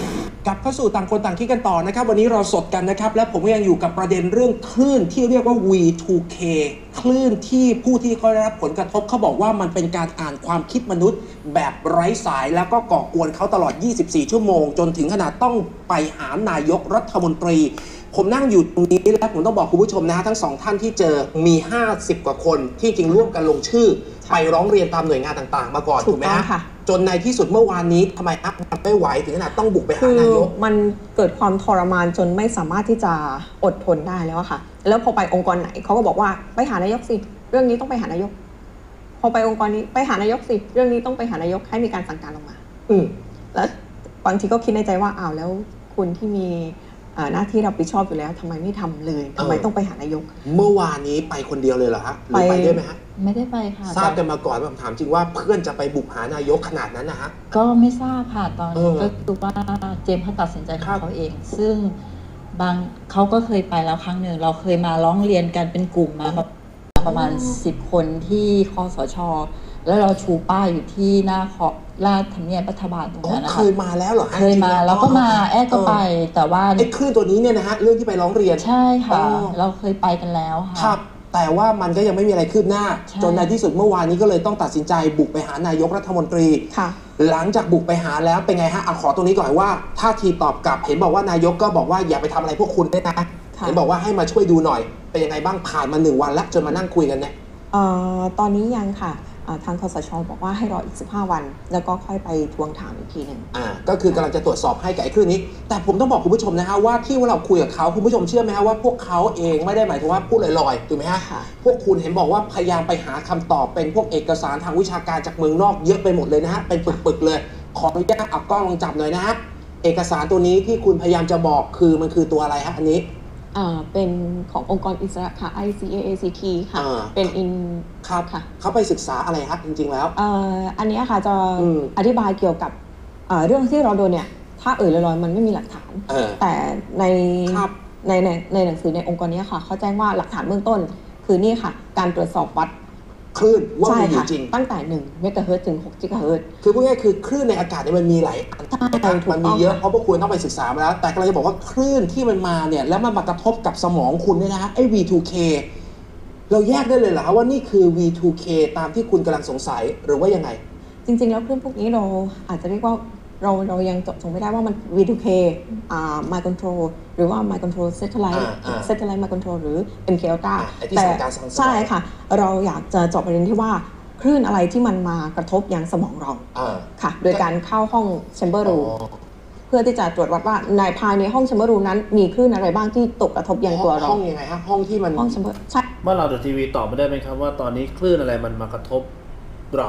กลับเข้าสู่ต่างคนต่างคิดกันต่อนะครับวันนี้เราสดกันนะครับและผมก็ยังอยู่กับประเด็นเรื่องคลื่นที่เรียกว่า วี ทู เค คลื่นที่ผู้ที่เขาได้รับผลกระทบเขาบอกว่ามันเป็นการอ่านความคิดมนุษย์แบบไร้สายแล้วก็ก่อกวนเขาตลอดยี่สิบสี่ชั่วโมงจนถึงขนาดต้องไปหานายกรัฐมนตรีผมนั่งอยู่ตรงนี้แล้วผมต้องบอกคุณผู้ชมนะทั้งสองท่านที่เจอมีห้าสิบกว่าคนที่จริงร่วมกันลงชื่อไปร้องเรียนตามหน่วยงานต่างๆมาก่อนถูกไหมฮะจนในที่สุดเมื่อวานนี้ทำไมอัพมันไม่ไหวถึงขนาดต้องบุกไปหานายกมันเกิดความทรมานจนไม่สามารถที่จะอดทนได้แล้วค่ะแล้วพอไปองค์กรไหนเขาก็บอกว่าไปหานายกสิเรื่องนี้ต้องไปหานายกพอไปองค์กรนี้ไปหานายกสิเรื่องนี้ต้องไปหานายกให้มีการสั่งการลงมาอืมแล้วบางทีก็คิดในใจว่าอ้าวแล้วคุณที่มีหน้าที่รับผิดชอบอยู่แล้วทำไมไม่ทำเลยทำไมต้องไปหานายกเมื่อวานนี้ไปคนเดียวเลยเหรอฮะหรือไปได้ไหมฮะไม่ได้ไปค่ะทราบกันมาก่อนผมถามจริงว่าเพื่อนจะไปบุกหานายกขนาดนั้นนะฮะก็ไม่ทราบค่ะตอนนี้ก็คือว่าเจมส์เขาตัดสินใจของเขาเองซึ่งบางเขาก็เคยไปแล้วครั้งหนึ่งเราเคยมาร้องเรียนกันเป็นกลุ่มมาประมาณสิบคนที่คสช.แล้วเราชูป้ายอยู่ที่หน้าขอบลาดทำเนียบรัฐบาลตรงนั้นนะคะเคยมาแล้วเหรอเคยมาแล้วก็มาแอดก็ไปแต่ว่าไอ้คลื่นตัวนี้เนี่ยนะฮะเรื่องที่ไปร้องเรียนใช่ค่ะเราเคยไปกันแล้วค่ะครับแต่ว่ามันก็ยังไม่มีอะไรคืบหน้าจนในที่สุดเมื่อวานนี้ก็เลยต้องตัดสินใจบุกไปหานายกรัฐมนตรีค่ะหลังจากบุกไปหาแล้วเป็นไงฮะเอาขอตรงนี้ก่อนว่าท่าทีตอบกลับเห็นบอกว่านายกก็บอกว่าอย่าไปทำอะไรพวกคุณได้นะเห็นบอกว่าให้มาช่วยดูหน่อยเป็นยังไงบ้างผ่านมาหนึ่งวันแล้วจนมานั่งคุยกันเนี่ยเอ่อตอนนี้ยังค่ะทางคสช.บอกว่าให้รออีกสิบห้าวันแล้วก็ค่อยไปทวงถามอีกทีหนึ่งอ่าก็คือกำลังจะตรวจสอบให้กับไอ้คลื่นนี้แต่ผมต้องบอกคุณผู้ชมนะฮะว่าที่ว่าเราคุยกับเขาคุณผู้ชมเชื่อไหมฮะว่าพวกเขาเองไม่ได้หมายถึงว่าพูดลอยๆถูกไหมฮะพวกคุณเห็นบอกว่าพยายามไปหาคำตอบเป็นพวกเอกสารทางวิชาการจากเมืองนอกเยอะไปหมดเลยนะฮะเป็นปึกๆเลยขออนุญาตเอากล้องลองจับหน่อยนะฮะเอกสารตัวนี้ที่คุณพยายามจะบอกคือมันคือตัวอะไรฮะอันนี้อ่าเป็นขององค์กรอิสระค่ะ ไอ ซี เอ เอ ซี ที ค่ะเป็นอินครับค่ะเขาไปศึกษาอะไรครับจริงๆแล้วอ่าอันนี้ค่ะจะอธิบายเกี่ยวกับเรื่องที่เราโดนเนี่ยถ้าเอ่ยลอยๆมันไม่มีหลักฐานแต่ในในในในหนังสือในองค์กรนี้ค่ะเขาแจ้งว่าหลักฐานเบื้องต้นคือนี่ค่ะการตรวจสอบวัดคลื่นว่ามันอยู่จริงตั้งแต่หนึ่งเมกะเฮิรตซ์ถึงหกกิกะเฮิรตซ์คือพูดง่ายๆคือคลื่นในอากาศเนี่ยมันมีหลายอันมันมีเยอะเพราะพวกคุณต้องไปศึกษามาแล้วแต่กำลังจะบอกว่าคลื่นที่มันมาเนี่ยแล้วมันมากระทบกับสมองคุณเนี่ยนะฮะไอ้ วี ทู เค เราแยกได้เลยเหรอว่านี่คือ วี ทู เค ตามที่คุณกำลังสงสัยหรือว่ายังไงจริงๆแล้วคลื่นพวกนี้เราอาจจะเรียกว่าเราเรายังเจาะจงไม่ได้ว่ามัน วี ทู เค อ่า Mind Control หรือว่า Mind Control Satellite Satellite Mind Control หรือ เอ็ม เค Ultra แต่ใช่ค่ะเราอยากจะเจาะประเด็นที่ว่าคลื่นอะไรที่มันมากระทบยังสมองเราค่ะโดยการเข้าห้อง Chamber Room เพื่อที่จะตรวจวัดว่าในภายในห้อง Chamber Room นั้นมีคลื่นอะไรบ้างที่ตกกระทบยังตัวเราห้องยังไงฮะห้องที่มันห้อง Chamber ใช่เมื่อเราดูทีวีตอบไม่ได้ไหมครับว่าตอนนี้คลื่นอะไรมันมากระทบเรา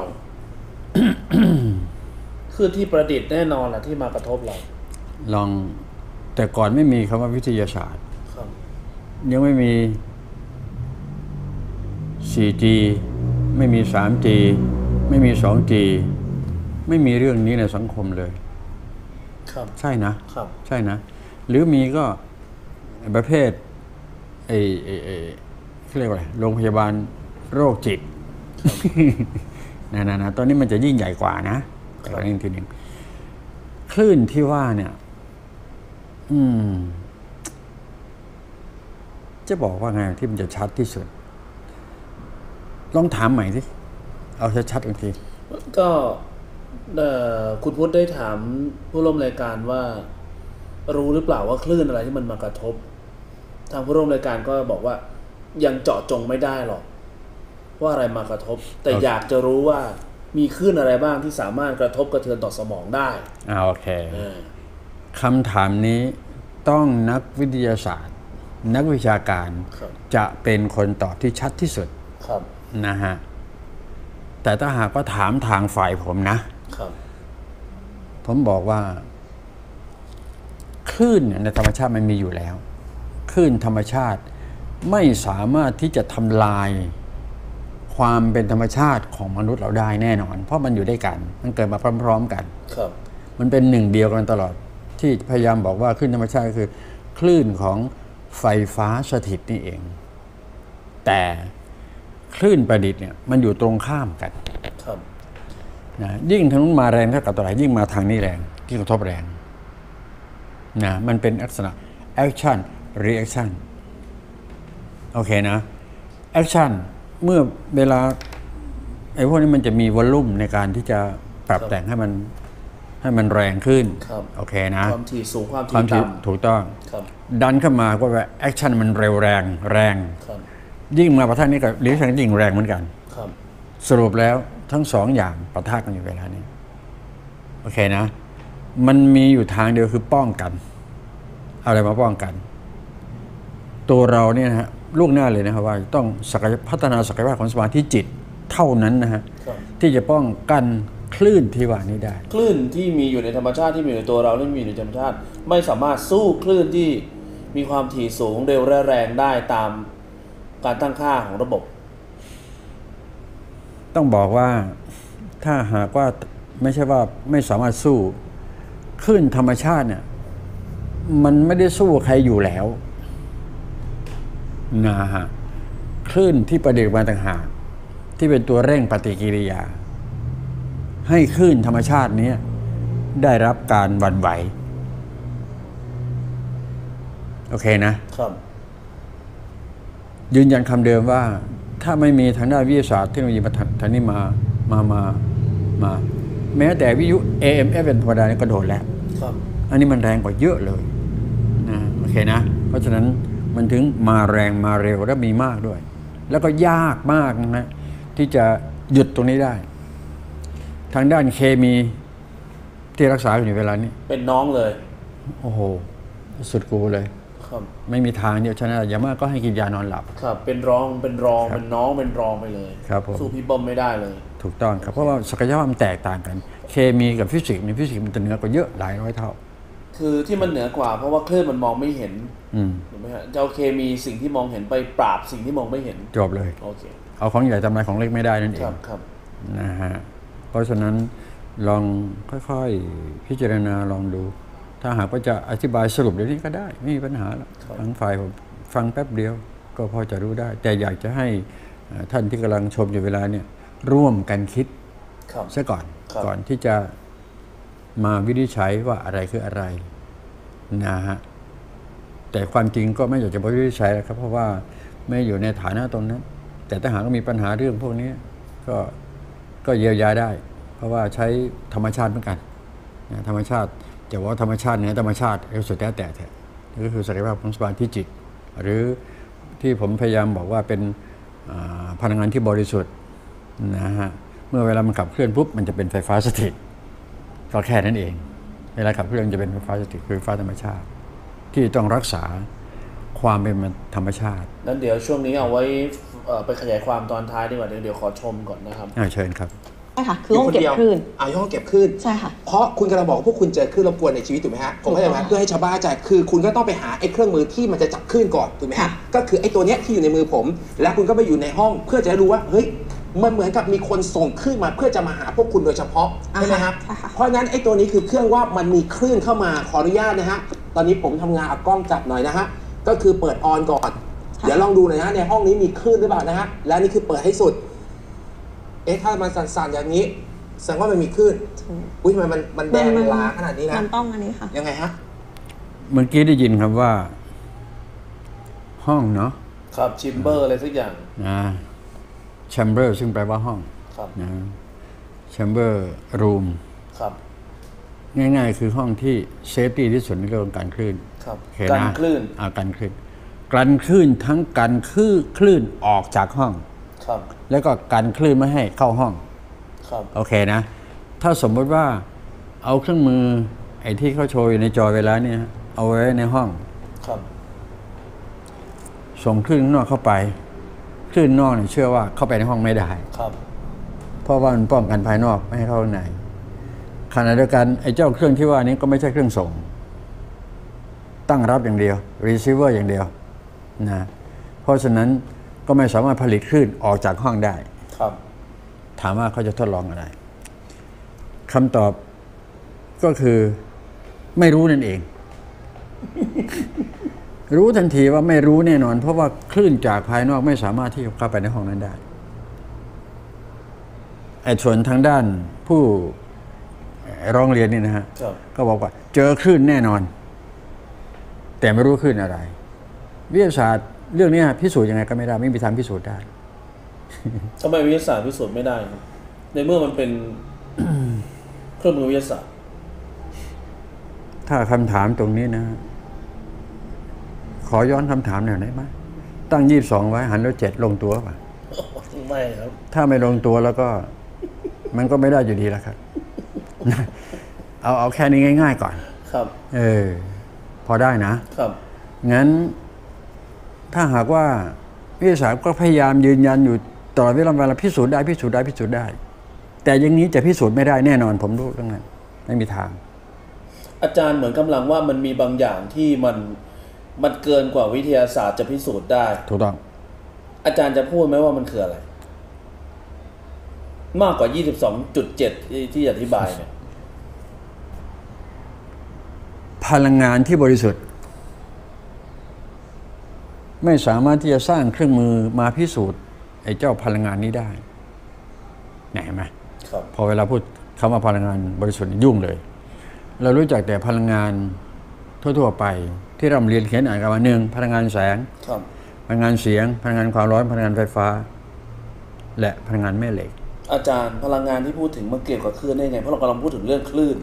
คือที่ประดิษฐ์แน่นอนแหละที่มากระทบเราลองแต่ก่อนไม่มีคำว่าวิทยาศาสตร์ยังไม่มี โฟร์จี ไม่มี ทรีจี ไม่มี ทูจี ไม่มีเรื่องนี้ในสังคมเลยครับใช่นะครับใช่นะหรือมีก็ประเภทไอ้ไอ้ไอ้เรียกว่าโรงพยาบาลโรคจิตนะนะนะตอนนี้มันจะยิ่งใหญ่กว่านะแต่ก็อีกทีหนึ่งคลื่นที่ว่าเนี่ยอืมจะบอกว่าไงที่มันจะชัดที่สุดลองถามใหม่สิเอาชัดๆอีกทีก็คุณพุทธได้ถามผู้ร่วมรายการว่ารู้หรือเปล่าว่าคลื่นอะไรที่มันมากระทบทางผู้ร่วมรายการก็บอกว่ายังเจาะจงไม่ได้หรอกว่าอะไรมากระทบแต่ okay. อยากจะรู้ว่ามีคลื่นอะไรบ้างที่สามารถกระทบกระเทือนต่อสมองได้อ่าโอเคคำถามนี้ต้องนักวิทยาศาสตร์นักวิชาการจะเป็นคนตอบที่ชัดที่สุดนะฮะแต่ถ้าหากว่าถามทางฝ่ายผมนะผมบอกว่าคลื่นในธรรมชาติมันมีอยู่แล้วคลื่นธรรมชาติไม่สามารถที่จะทำลายความเป็นธรรมชาติของมนุษย์เราได้แน่นอนเพราะมันอยู่ด้วยกันมันเกิดมาพร้อมๆกันครับมันเป็นหนึ่งเดียวกันตลอดที่พยายามบอกว่าคลื่นธรรมชาติคือคลื่นของไฟฟ้าสถิตนี่เองแต่คลื่นประดิษฐ์เนี่ยมันอยู่ตรงข้ามกันครับนะยิ่งทางนู้นมาแรงเท่ากับตัวไหนยิ่งมาทางนี้แรงที่กระทบแรงนะมันเป็นลักษณะ action reaction โอเคนะ action เมื่อเวลาไอ้พวกนี้มันจะมีวอลลุ่มในการที่จะปรับแต่งให้มันให้มันแรงขึ้นโอเคนะความถี่สูงความถี่ต่ำถูกต้องดันเข้ามาก็ว่าแอคชั่นมันเร็วแรงแรงยิ่งมาประทะนี้กับรีแอคชั่นยิ่งแรงเหมือนกันสรุปแล้วทั้งสองอย่างปะทะกันอยู่เวลานี้โอเคนะมันมีอยู่ทางเดียวคือป้องกันเอาอะไรมาป้องกันตัวเราเนี่ยนะฮะลูกหน้าเลยนะครับว่าต้องพัฒนาศักยภาพของสมาธิจิตเท่านั้นนะฮะที่จะป้องกันคลื่นที่ว่านี้ได้คลื่นที่มีอยู่ในธรรมชาติที่มีอยู่ในตัวเราที่มีอยู่ในธรรมชาติไม่สามารถสู้คลื่นที่มีความถี่สูงเร็วและแรงได้ตามการตั้งค่าของระบบต้องบอกว่าถ้าหากว่าไม่ใช่ว่าไม่สามารถสู้คลื่นธรรมชาติเนี่ยมันไม่ได้สู้ใครอยู่แล้วนะฮะคลื่นที่ประดิษฐ์มาต่างหากที่เป็นตัวเร่งปฏิกิริยาให้คลื่นธรรมชาตินี้ได้รับการหวั่นไหวโอเคนะครับยืนยันคำเดิมว่าถ้าไม่มีทางด้านวิทยาศาสตร์เทคโนโลยีมาทางนี้มามามามาแม้แต่วิทยุ เอ เอ็ม เอฟ เอ็ม ธรรมดานี่ก็โดนแล้วอันนี้มันแรงกว่าเยอะเลยนะโอเคนะเพราะฉะนั้นมันถึงมาแรงมาเร็วและมีมากด้วยแล้วก็ยากมากนะที่จะหยุดตรงนี้ได้ทางด้านเคมีที่รักษาอยู่เวลานี้เป็นน้องเลยโอ้โหสุดกูเลยครับไม่มีทางเดียวชนะอย่างมากก็ให้กินยานอนหลับครับเป็นรองเป็นรองเป็นน้องเป็นรองไปเลยครับผมสู้พี่บอมไม่ได้เลยถูกต้องครับเพราะว่าศักยภาพมันแตกต่างกันเคมีกับฟิสิกส์ในฟิสิกส์มันจะเหนือกว่าเยอะหลายร้อยเท่าคือที่มันเหนือกว่าเพราะว่าคลื่นมันมองไม่เห็นถูกไหมฮะเจ้าเคมีสิ่งที่มองเห็นไปปราบสิ่งที่มองไม่เห็นจบเลยโอเคเอาของใหญ่ทำลายของเล็กไม่ได้นั่นเองครับครับนะฮะเพราะฉะนั้นลองค่อยๆพิจารณาลองดูถ้าหากว่าจะอธิบายสรุปเดี๋ยวนี้ก็ได้ไม่มีปัญหาหรอกทั้งฝ่ายผมฟังแป๊บเดียวก็พอจะรู้ได้แต่อยากจะให้ท่านที่กำลังชมอยู่เวลาเนี่ยร่วมกันคิดซะก่อนก่อนที่จะมาวินิจฉัยว่าอะไรคืออะไรนะฮะแต่ความจริงก็ไม่อยากจะไปวินิจฉัยนะครับเพราะว่าไม่อยู่ในฐานะตรงนั้นแต่ถ้าหากมีปัญหาเรื่องพวกนี้ก็ก็เยียวยาได้เพราะว่าใช้ธรรมชาติเหมือนกันนะธรรมชาติจะว่าธรรมชาติเนี่ยธรรมชาติก็สุดแต่แต่แต่นี่ก็คือศักยภาพของสมาธิจิตหรือที่ผมพยายามบอกว่าเป็นพลังงานที่บริสุทธิ์นะฮะเมื่อเวลามันขับเคลื่อนปุ๊บมันจะเป็นไฟฟ้าสถิตก็แค่นั้นเองเวลาขับเคลื่อนจะเป็นไฟฟ้าสถิตคือไฟฟ้าธรรมชาติที่ต้องรักษาความเป็นธรรมชาตินั้นเดี๋ยวช่วงนี้เอาไว้ไปขยายความตอนท้ายดีกว่าเดี๋ยวเดี๋ยวขอชมก่อนนะครับเชิญครับใช่ค่ะคือห้องเก็บคลื่นอ่าห้องเก็บคลื่นใช่ค่ะเพราะคุณกำลังบอกว่าพวกคุณเจอคลื่นรบกวนในชีวิตถูกไหมฮะผมเข้าใจไหมเพื่อให้ชาวบ้านใจคือคุณก็ต้องไปหาไอ้เครื่องมือที่มันจะจับคลื่นก่อนถูกไหมฮะก็คือไอ้ตัวเนี้ยที่อยู่ในมือผมแล้วคุณก็ไปอยู่ในห้องเพื่อจะรู้ว่าเฮ้ยมันเหมือนกับมีคนส่งคลื่นมาเพื่อจะมาหาพวกคุณโดยเฉพาะใช่ไหมครับเพราะฉะนั้นไอ้ตัวนี้คือเครื่องว่ามันมีคลื่นเข้ามาขออนุญาตนะฮะตอนนี้ผมทำงานเอากล้องจับหน่อยนะฮะก็คือเปิดออนก่อนเดี๋ยวลองดูหน่อยนะในห้องนี้มีคลื่นหรือเปล่านะฮะและนี่คือเปิดให้สุดเอ๊ะถ้ามันสั่นๆอย่างนี้แสดงว่ามันมีคลื่นอุ้ยทำไมมันมันแดงล้าขนาดนี้นะมันต้องอันนี้ค่ะยังไงฮะเมื่อกี้ได้ยินคำว่าห้องเนาะครับชิมเบอร์อะไรสักอย่างนะแชมเบอร์ซึ่งแปลว่าห้องนะแชมเบอร์รูมครับง่ายๆคือห้องที่เซฟตี้ที่สุดในเรื่องการคลื่นครับกันคลื่นอ่ากันคลื่นกันคลื่นทั้งกันคือคลื่นออกจากห้องครับแล้วก็กันคลื่นไม่ให้เข้าห้องครับโอเคนะถ้าสมมติว่าเอาเครื่องมือไอ้ที่เขาโชว์อยู่ในจอเวลาเนี่ยเอาไว้ในห้องครับส่งคลื่นนอกเข้าไปคลื่นนอกเนี่ยเชื่อว่าเข้าไปในห้องไม่ได้ครับเพราะว่ามันป้องกันภายนอกไม่ให้เข้าในขณะเดียวกันไอ้เจ้าเครื่องที่ว่านี้ก็ไม่ใช่เครื่องส่งตั้งรับอย่างเดียว receiver อย่างเดียวนะเพราะฉะนั้นก็ไม่สามารถผลิตคลื่นออกจากห้องได้ครับถามว่าเขาจะทดลองอะไรคำตอบก็คือไม่รู้นั่นเอง รู้ทันทีว่าไม่รู้แน่นอนเพราะว่าคลื่นจากภายนอกไม่สามารถที่จะเข้าไปในห้องนั้นได้ไอ้ส่วนทางด้านผู้ร้องเรียนนี่นะฮะก็บอกว่าเจอคลื่นแน่นอนแต่ไม่รู้ขึ้นอะไรวิทยาศาสตร์เรื่องนี้พิสูจน์ยังไงก็ไม่ได้ไม่มีทางพิสูจน์ได้ทำไมวิทยาศาสตร์พิสูจน์ไม่ได้ครับในเมื่อมันเป็น เครื่องมือวิทยาศาสตร์ถ้าคำถามตรงนี้นะขอย้อนคำถามหน่อยได้ไหมตั้งยี่สิบสองไว้หันแล้วเจ็ดลงตัวป่ะไม่ครับถ้าไม่ลงตัวแล้วก็มันก็ไม่ได้อยู่ดีแล้วครับเอาเอาแค่นี้ง่ายๆก่อนครับเออพอได้นะครับงั้นถ้าหากว่าวิทยาศาสตร์ก็พยายามยืนยันอยู่ตลอดเวลาเวลาพิสูจน์ได้พิสูจน์ได้พิสูจน์ได้แต่อย่างนี้จะพิสูจน์ไม่ได้แน่นอนผมรู้เรื่องนั้นไม่มีทางอาจารย์เหมือนกำลังว่ามันมีบางอย่างที่มันมันเกินกว่าวิทยาศาสตร์จะพิสูจน์ได้ถูกต้องอาจารย์จะพูดไหมว่ามันคืออะไรมากกว่า ยี่สิบสองจุดเจ็ด ที่อธิบายเนี่ยพลังงานที่บริสุทธิ์ไม่สามารถที่จะสร้างเครื่องมือมาพิสูจน์ไอ้เจ้าพลังงานนี้ได้ไหนไหมครับพอเวลาพูดคำว่าพลังงานบริสุทธิ์ยุ่งเลยเรารู้จักแต่พลังงานทั่วๆไปที่เราเรียนเขียนอ่านกันมาหนึ่งพลังงานแสงพลังงานเสียงพลังงานความร้อนพลังงานไฟฟ้าและพลังงานแม่เหล็กอาจารย์พลังงานที่พูดถึงมันเกี่ยวกับคลื่นได้ไงเพราะเรากำลังพูดถึงเรื่องคลื่น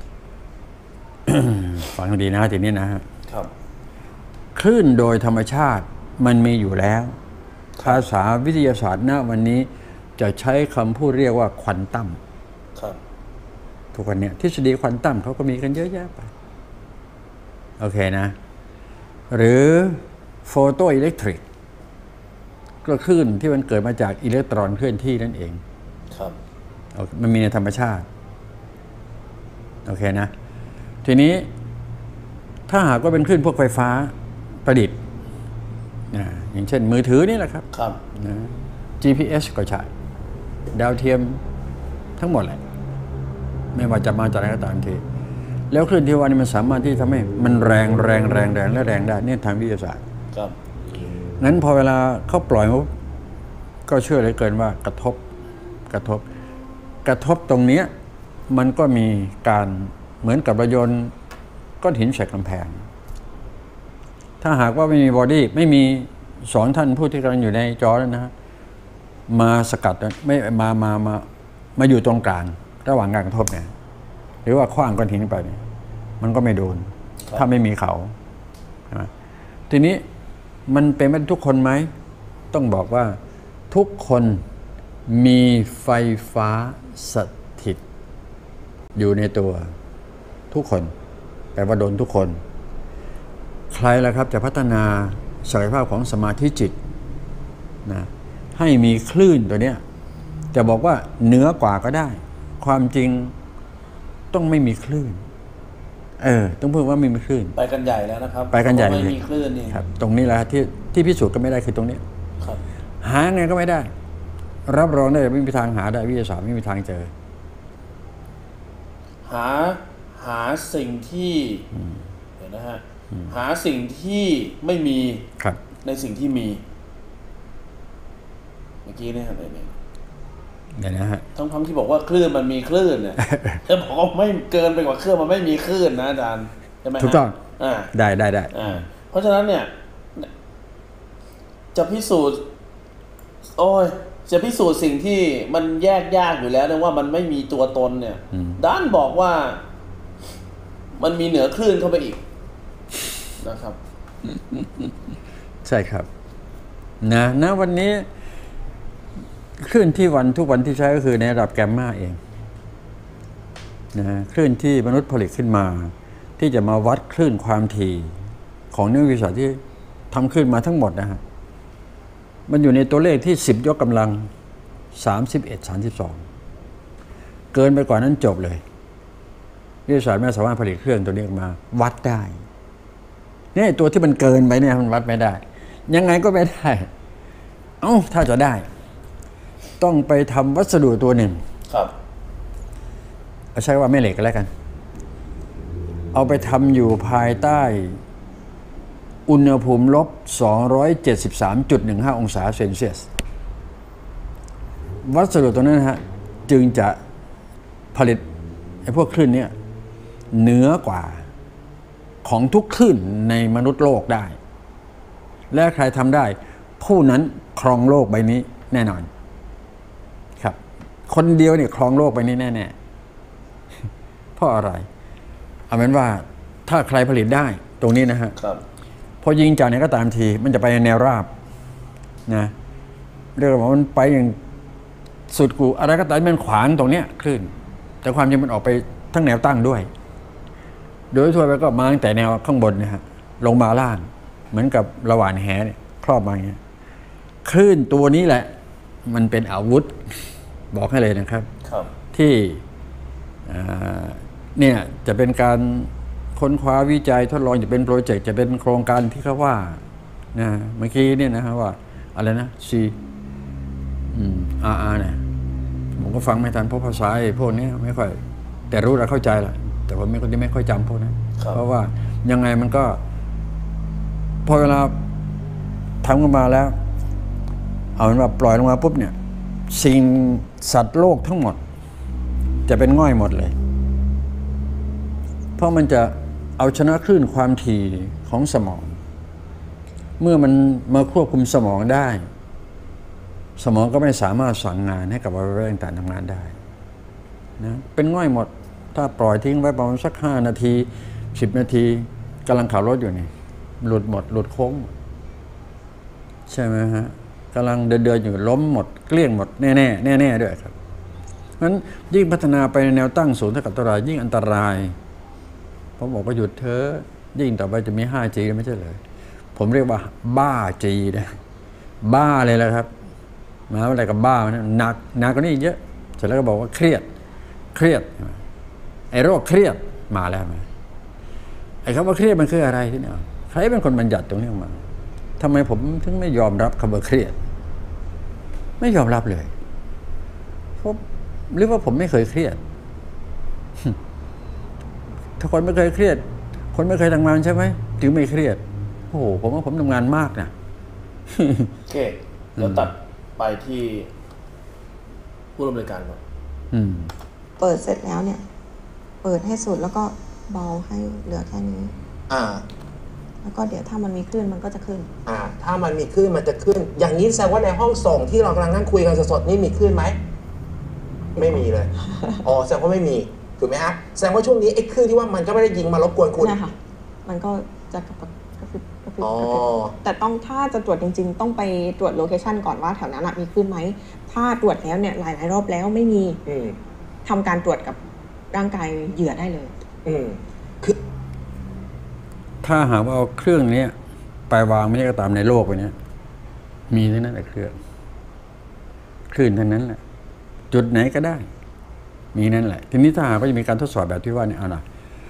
ฟังดีนะทีนี้นะครับคลื่นโดยธรรมชาติมันมีอยู่แล้วภาษาวิทยาศาสตร์ณวันนี้จะใช้คำพูดเรียกว่าควอนตัมทุกวันนี้ทฤษฎีควอนตัมเขาก็มีกันเยอะแยะไปโอเคนะหรือโฟโตอิเล็กทริกก็คลื่นที่มันเกิดมาจากอิเล็กตรอนเคลื่อนที่นั่นเองครับมันมีในธรรมชาติโอเคนะทีนี้ถ้าหากว่าเป็นคลื่นพวกไฟฟ้าประดิษฐ์นะอย่างเช่นมือถือนี่แหละครับครับนะ จี พี เอส ก็ใช่ดาวเทียมทั้งหมดแหละไม่ว่าจะมาจากไหนก็ตามทีแล้วคลื่นที่ว่านี่มันสามารถที่ทำให้มันแรงแรงแรงแรงและแรงได้เนี่ยทางวิทยาศาสตร์ครับงั้นพอเวลาเขาปล่อยปุ๊บก็เชื่อเลยเกินว่ากระทบกระทบกระทบตรงนี้มันก็มีการเหมือนกับระยนก้อนหินใส่กำแพงถ้าหากว่าไม่มีบอดี้ไม่มีสองท่านผู้ที่กำลังอยู่ในจอแล้วนะมาสกัดไม่มามามามาอยู่ตรงกลางระหว่างการกระทบเนี่ยหรือว่าขว้างก้อนหินไปเนี่ยมันก็ไม่โดนถ้าไม่มีเขาใช่ไหมทีนี้มันเป็นไปทุกคนไหมต้องบอกว่าทุกคนมีไฟฟ้าสถิตอยู่ในตัวทุกคนแปลว่าโดนทุกคนใครล่ะครับจะพัฒนาศักยภาพของสมาธิจิตนะให้มีคลื่นตัวเนี้ยจะบอกว่าเหนือกว่าก็ได้ความจริงต้องไม่มีคลื่นเออต้องพูดว่าไม่มีคลื่นไปกันใหญ่แล้วนะครับไปกันใหญ่ไม่มีคลื่นนี่ครับตรงนี้แหละที่ที่พิสูจน์ก็ไม่ได้คือตรงนี้ครับหาไงก็ไม่ได้รับรองได้ไม่มีทางหาได้วิทยาศาสตร์ไม่มีทางเจอหาหาสิ่งที่เห็นนะฮะหาสิ่งที่ไม่มีในสิ่งที่มีเมื่อกี้เนี่ยอะไรเนี่ยเดี๋ยวนะฮะทั้งทั้งที่บอกว่าคลื่นมันมีคลื่นเนี่ยจะบอกว่าไม่เกินไปกว่าคลื่นมันไม่มีคลื่นนะอาจารย์ใช่ไหมถูกต้องอ่าได้ได้ได้อ่าเพราะฉะนั้นเนี่ยจะพิสูจน์โอ้ยจะพิสูจน์สิ่งที่มันแยกยากอยู่แล้วนะว่ามันไม่มีตัวตนเนี่ยด้านบอกว่ามันมีเหนือคลื่นเข้าไปอีกนะครับใช่ครับนะณวันนี้คลื่นที่วันทุกวันที่ใช้ก็คือในระดับแกมมาเองนะคลื่นที่มนุษย์ผลิตขึ้นมาที่จะมาวัดคลื่นความถี่ของนักวิทยาศาสตร์ที่ทำคลื่นมาทั้งหมดนะฮะมันอยู่ในตัวเลขที่สิบยกกำลังสามสิบเอ็ด สามสิบสองเกินไปกว่านั้นจบเลยวิทยาศาสตร์ไม่สามารถผลิตเครื่องตัวนี้ออกมาวัดได้นี่ตัวที่มันเกินไปเนี่ยมันวัดไม่ได้ยังไงก็ไม่ได้เอ้าถ้าจะได้ต้องไปทำวัสดุตัวหนึ่งครับเอาใช้ว่าแม่เหล็กก็แล้วกันเอาไปทำอยู่ภายใต้อุณหภูมิลบ สองร้อยเจ็ดสิบสามจุดหนึ่งห้า องศาเซนเซียสวัสดุตัวนั้นนะฮะจึงจะผลิตไอ้พวกคลื่นเนี่ยเหนือกว่าของทุกคลื่นในมนุษย์โลกได้ และใครทำได้ผู้นั้นครองโลกใบนี้แน่นอนครับคนเดียวเนี่ยครองโลกใบนี้แน่ๆเพราะอะไรเอาเป็นว่าถ้าใครผลิตได้ตรงนี้นะฮะพอยิงจากไหนก็ตามทีมันจะไปในแนวราบนะเรียกว่ามันไปอย่างสุดกูอะไรก็ตามมันขวางตรงเนี้ยคลื่นแต่ความจริงมันออกไปทั้งแนวตั้งด้วยโดยทั่วไปก็มาตั้งแต่แนวข้างบนนะฮะลงมาล่างเหมือนกับระหว่างแหเนี่ยครอบมาอย่างเงี้ยคลื่นตัวนี้แหละมันเป็นอาวุธบอกให้เลยนะครับที่เนี่ยจะเป็นการค้นคว้าวิจัยทดลองจะเป็นโปรเจกต์จะเป็นโครงการที่เขาว่านะเมื่อกี้เนี่ยนะฮะว่าอะไรนะ C อืม อาร์ อาร์ เนี่ยผมก็ฟังไม่ทันเพราะภาษาไอ้พวกนี้ไม่ค่อยแต่รู้และเข้าใจแหละแต่ผมไม่คนที่ไม่ค่อยจำพวกนั้นเพราะว่ายังไงมันก็พอเวลาทำกันมาแล้วเอาเป็นว่าปล่อยลงมาปุ๊บเนี่ยสิ่งสัตว์โลกทั้งหมดจะเป็นง่อยหมดเลยเพราะมันจะเอาชนะคลื่นความถี่ของสมองเมื่อมันมาควบคุมสมองได้สมองก็ไม่สามารถสั่งงานให้กับอวัยวะต่างๆทำงานได้นะเป็นง่อยหมดถ้าปล่อยทิ้งไว้ประมาณสักห้านาทีสิบนาทีกำลังขับรถอยู่นี่หลุดหมดหลุดโค้งใช่ไหมฮะกำลังเดินๆอยู่ล้มหมดเกลี้ยงหมดแน่ๆแน่ๆด้วยครับงั้นยิ่งพัฒนาไปในแนวตั้งศูนย์เท่ากับอันตรายยิ่งอันตรายผมบอกว่าหยุดเถอะยิ่งต่อไปจะมี ห้าจี ไม่ใช่เลยผมเรียกว่าบ้าจีนะบ้าเลยแหละครับมาอะไรกับบ้านะหนักหนักกว่านี้อีกเยอะเสร็จแล้วก็บอกว่าเครียดเครียดไอ้โรคเครียดมาแล้วไหมไอ้คำว่าเครียดมันคืออะไรที่เนี่ยใครเป็นคนบัญญัติตรงนี้ออกมาทำไมผมถึงไม่ยอมรับคำว่าเครียดไม่ยอมรับเลยเพราะหรือว่าผมไม่เคยเครียดถ้าคนไม่เคยเครียดคนไม่เคยทำงานใช่ไหมถึงไม่เครียดโอ้โหผมว่าผมทำงานมากนะโอเคเราตัดไปที่ผู้ดำเนินการก่อนเปิดเสร็จแล้วเนี่ยเปิดให้สุดแล้วก็เบาให้เหลือแค่นี้อ่าแล้วก็เดี๋ยวถ้ามันมีคลื่นมันก็จะขึ้นอ่าถ้ามันมีคลื่นมันจะขึ้นอย่างนี้แสดงว่าในห้องส่งที่เรากำลังนั่งคุยกันสดๆนี่มีคลื่นไหมไม่มีเลยอ๋อแสดงว่าไม่มีถูกไหมฮะแสดงว่าช่วงนี้ไอ้คลื่นที่ว่ามันก็ไม่ได้ยิงมารบกวนคุณใช่ค่ะมันก็จะกระปิบกระปิบกระปิบแต่ต้องถ้าจะตรวจจริงๆต้องไปตรวจโลเคชันก่อนว่าแถวนั้นมีคลื่นไหมถ้าตรวจแล้วเนี่ยหลายๆรอบแล้วไม่มีทำการตรวจกับร่างกายเหยื่อได้เลยอืมคือถ้าหากว่าเอาเครื่องนี้ไปวางไม่ได้ก็ตามในโลกไปเนี้ยมีทั้งนั้นแหละเครื่องคลื่นทั้งนั้นแหละจุดไหนก็ได้มีนั่นแหละทีนี้ถ้าหากว่าจะมีการทดสอบแบบที่ว่าเนี่ยเอาล่ะ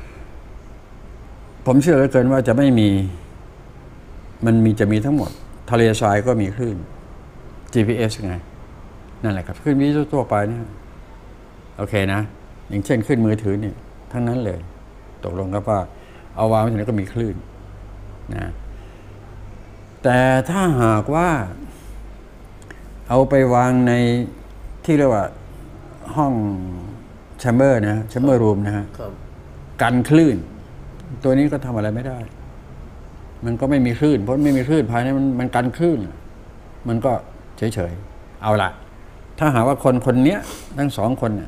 ผมเชื่อเหลือเกินว่าจะไม่มีมันมีจะมีทั้งหมดทะเลทรายก็มีคลื่น จี พี เอส ไงนั่นแหละครับคลื่นวิทยุทั่วไปเนี่ยโอเคนะอย่างเช่นคลื่นมือถือเนี่ยทั้งนั้นเลยตกลงครับว่าเอาวางไว้ที่ไหนก็มีคลื่นนะแต่ถ้าหากว่าเอาไปวางในที่เรียกว่าห้องแชมเบอร์นะแชมเบอร์รูมนะฮะกันคลื่นตัวนี้ก็ทำอะไรไม่ได้มันก็ไม่มีคลื่นเพราะไม่มีคลื่นภายในมันมันกันคลื่นมันก็เฉยๆเอาละถ้าหากว่าคนคนนี้ทั้งสองคนเนี่ย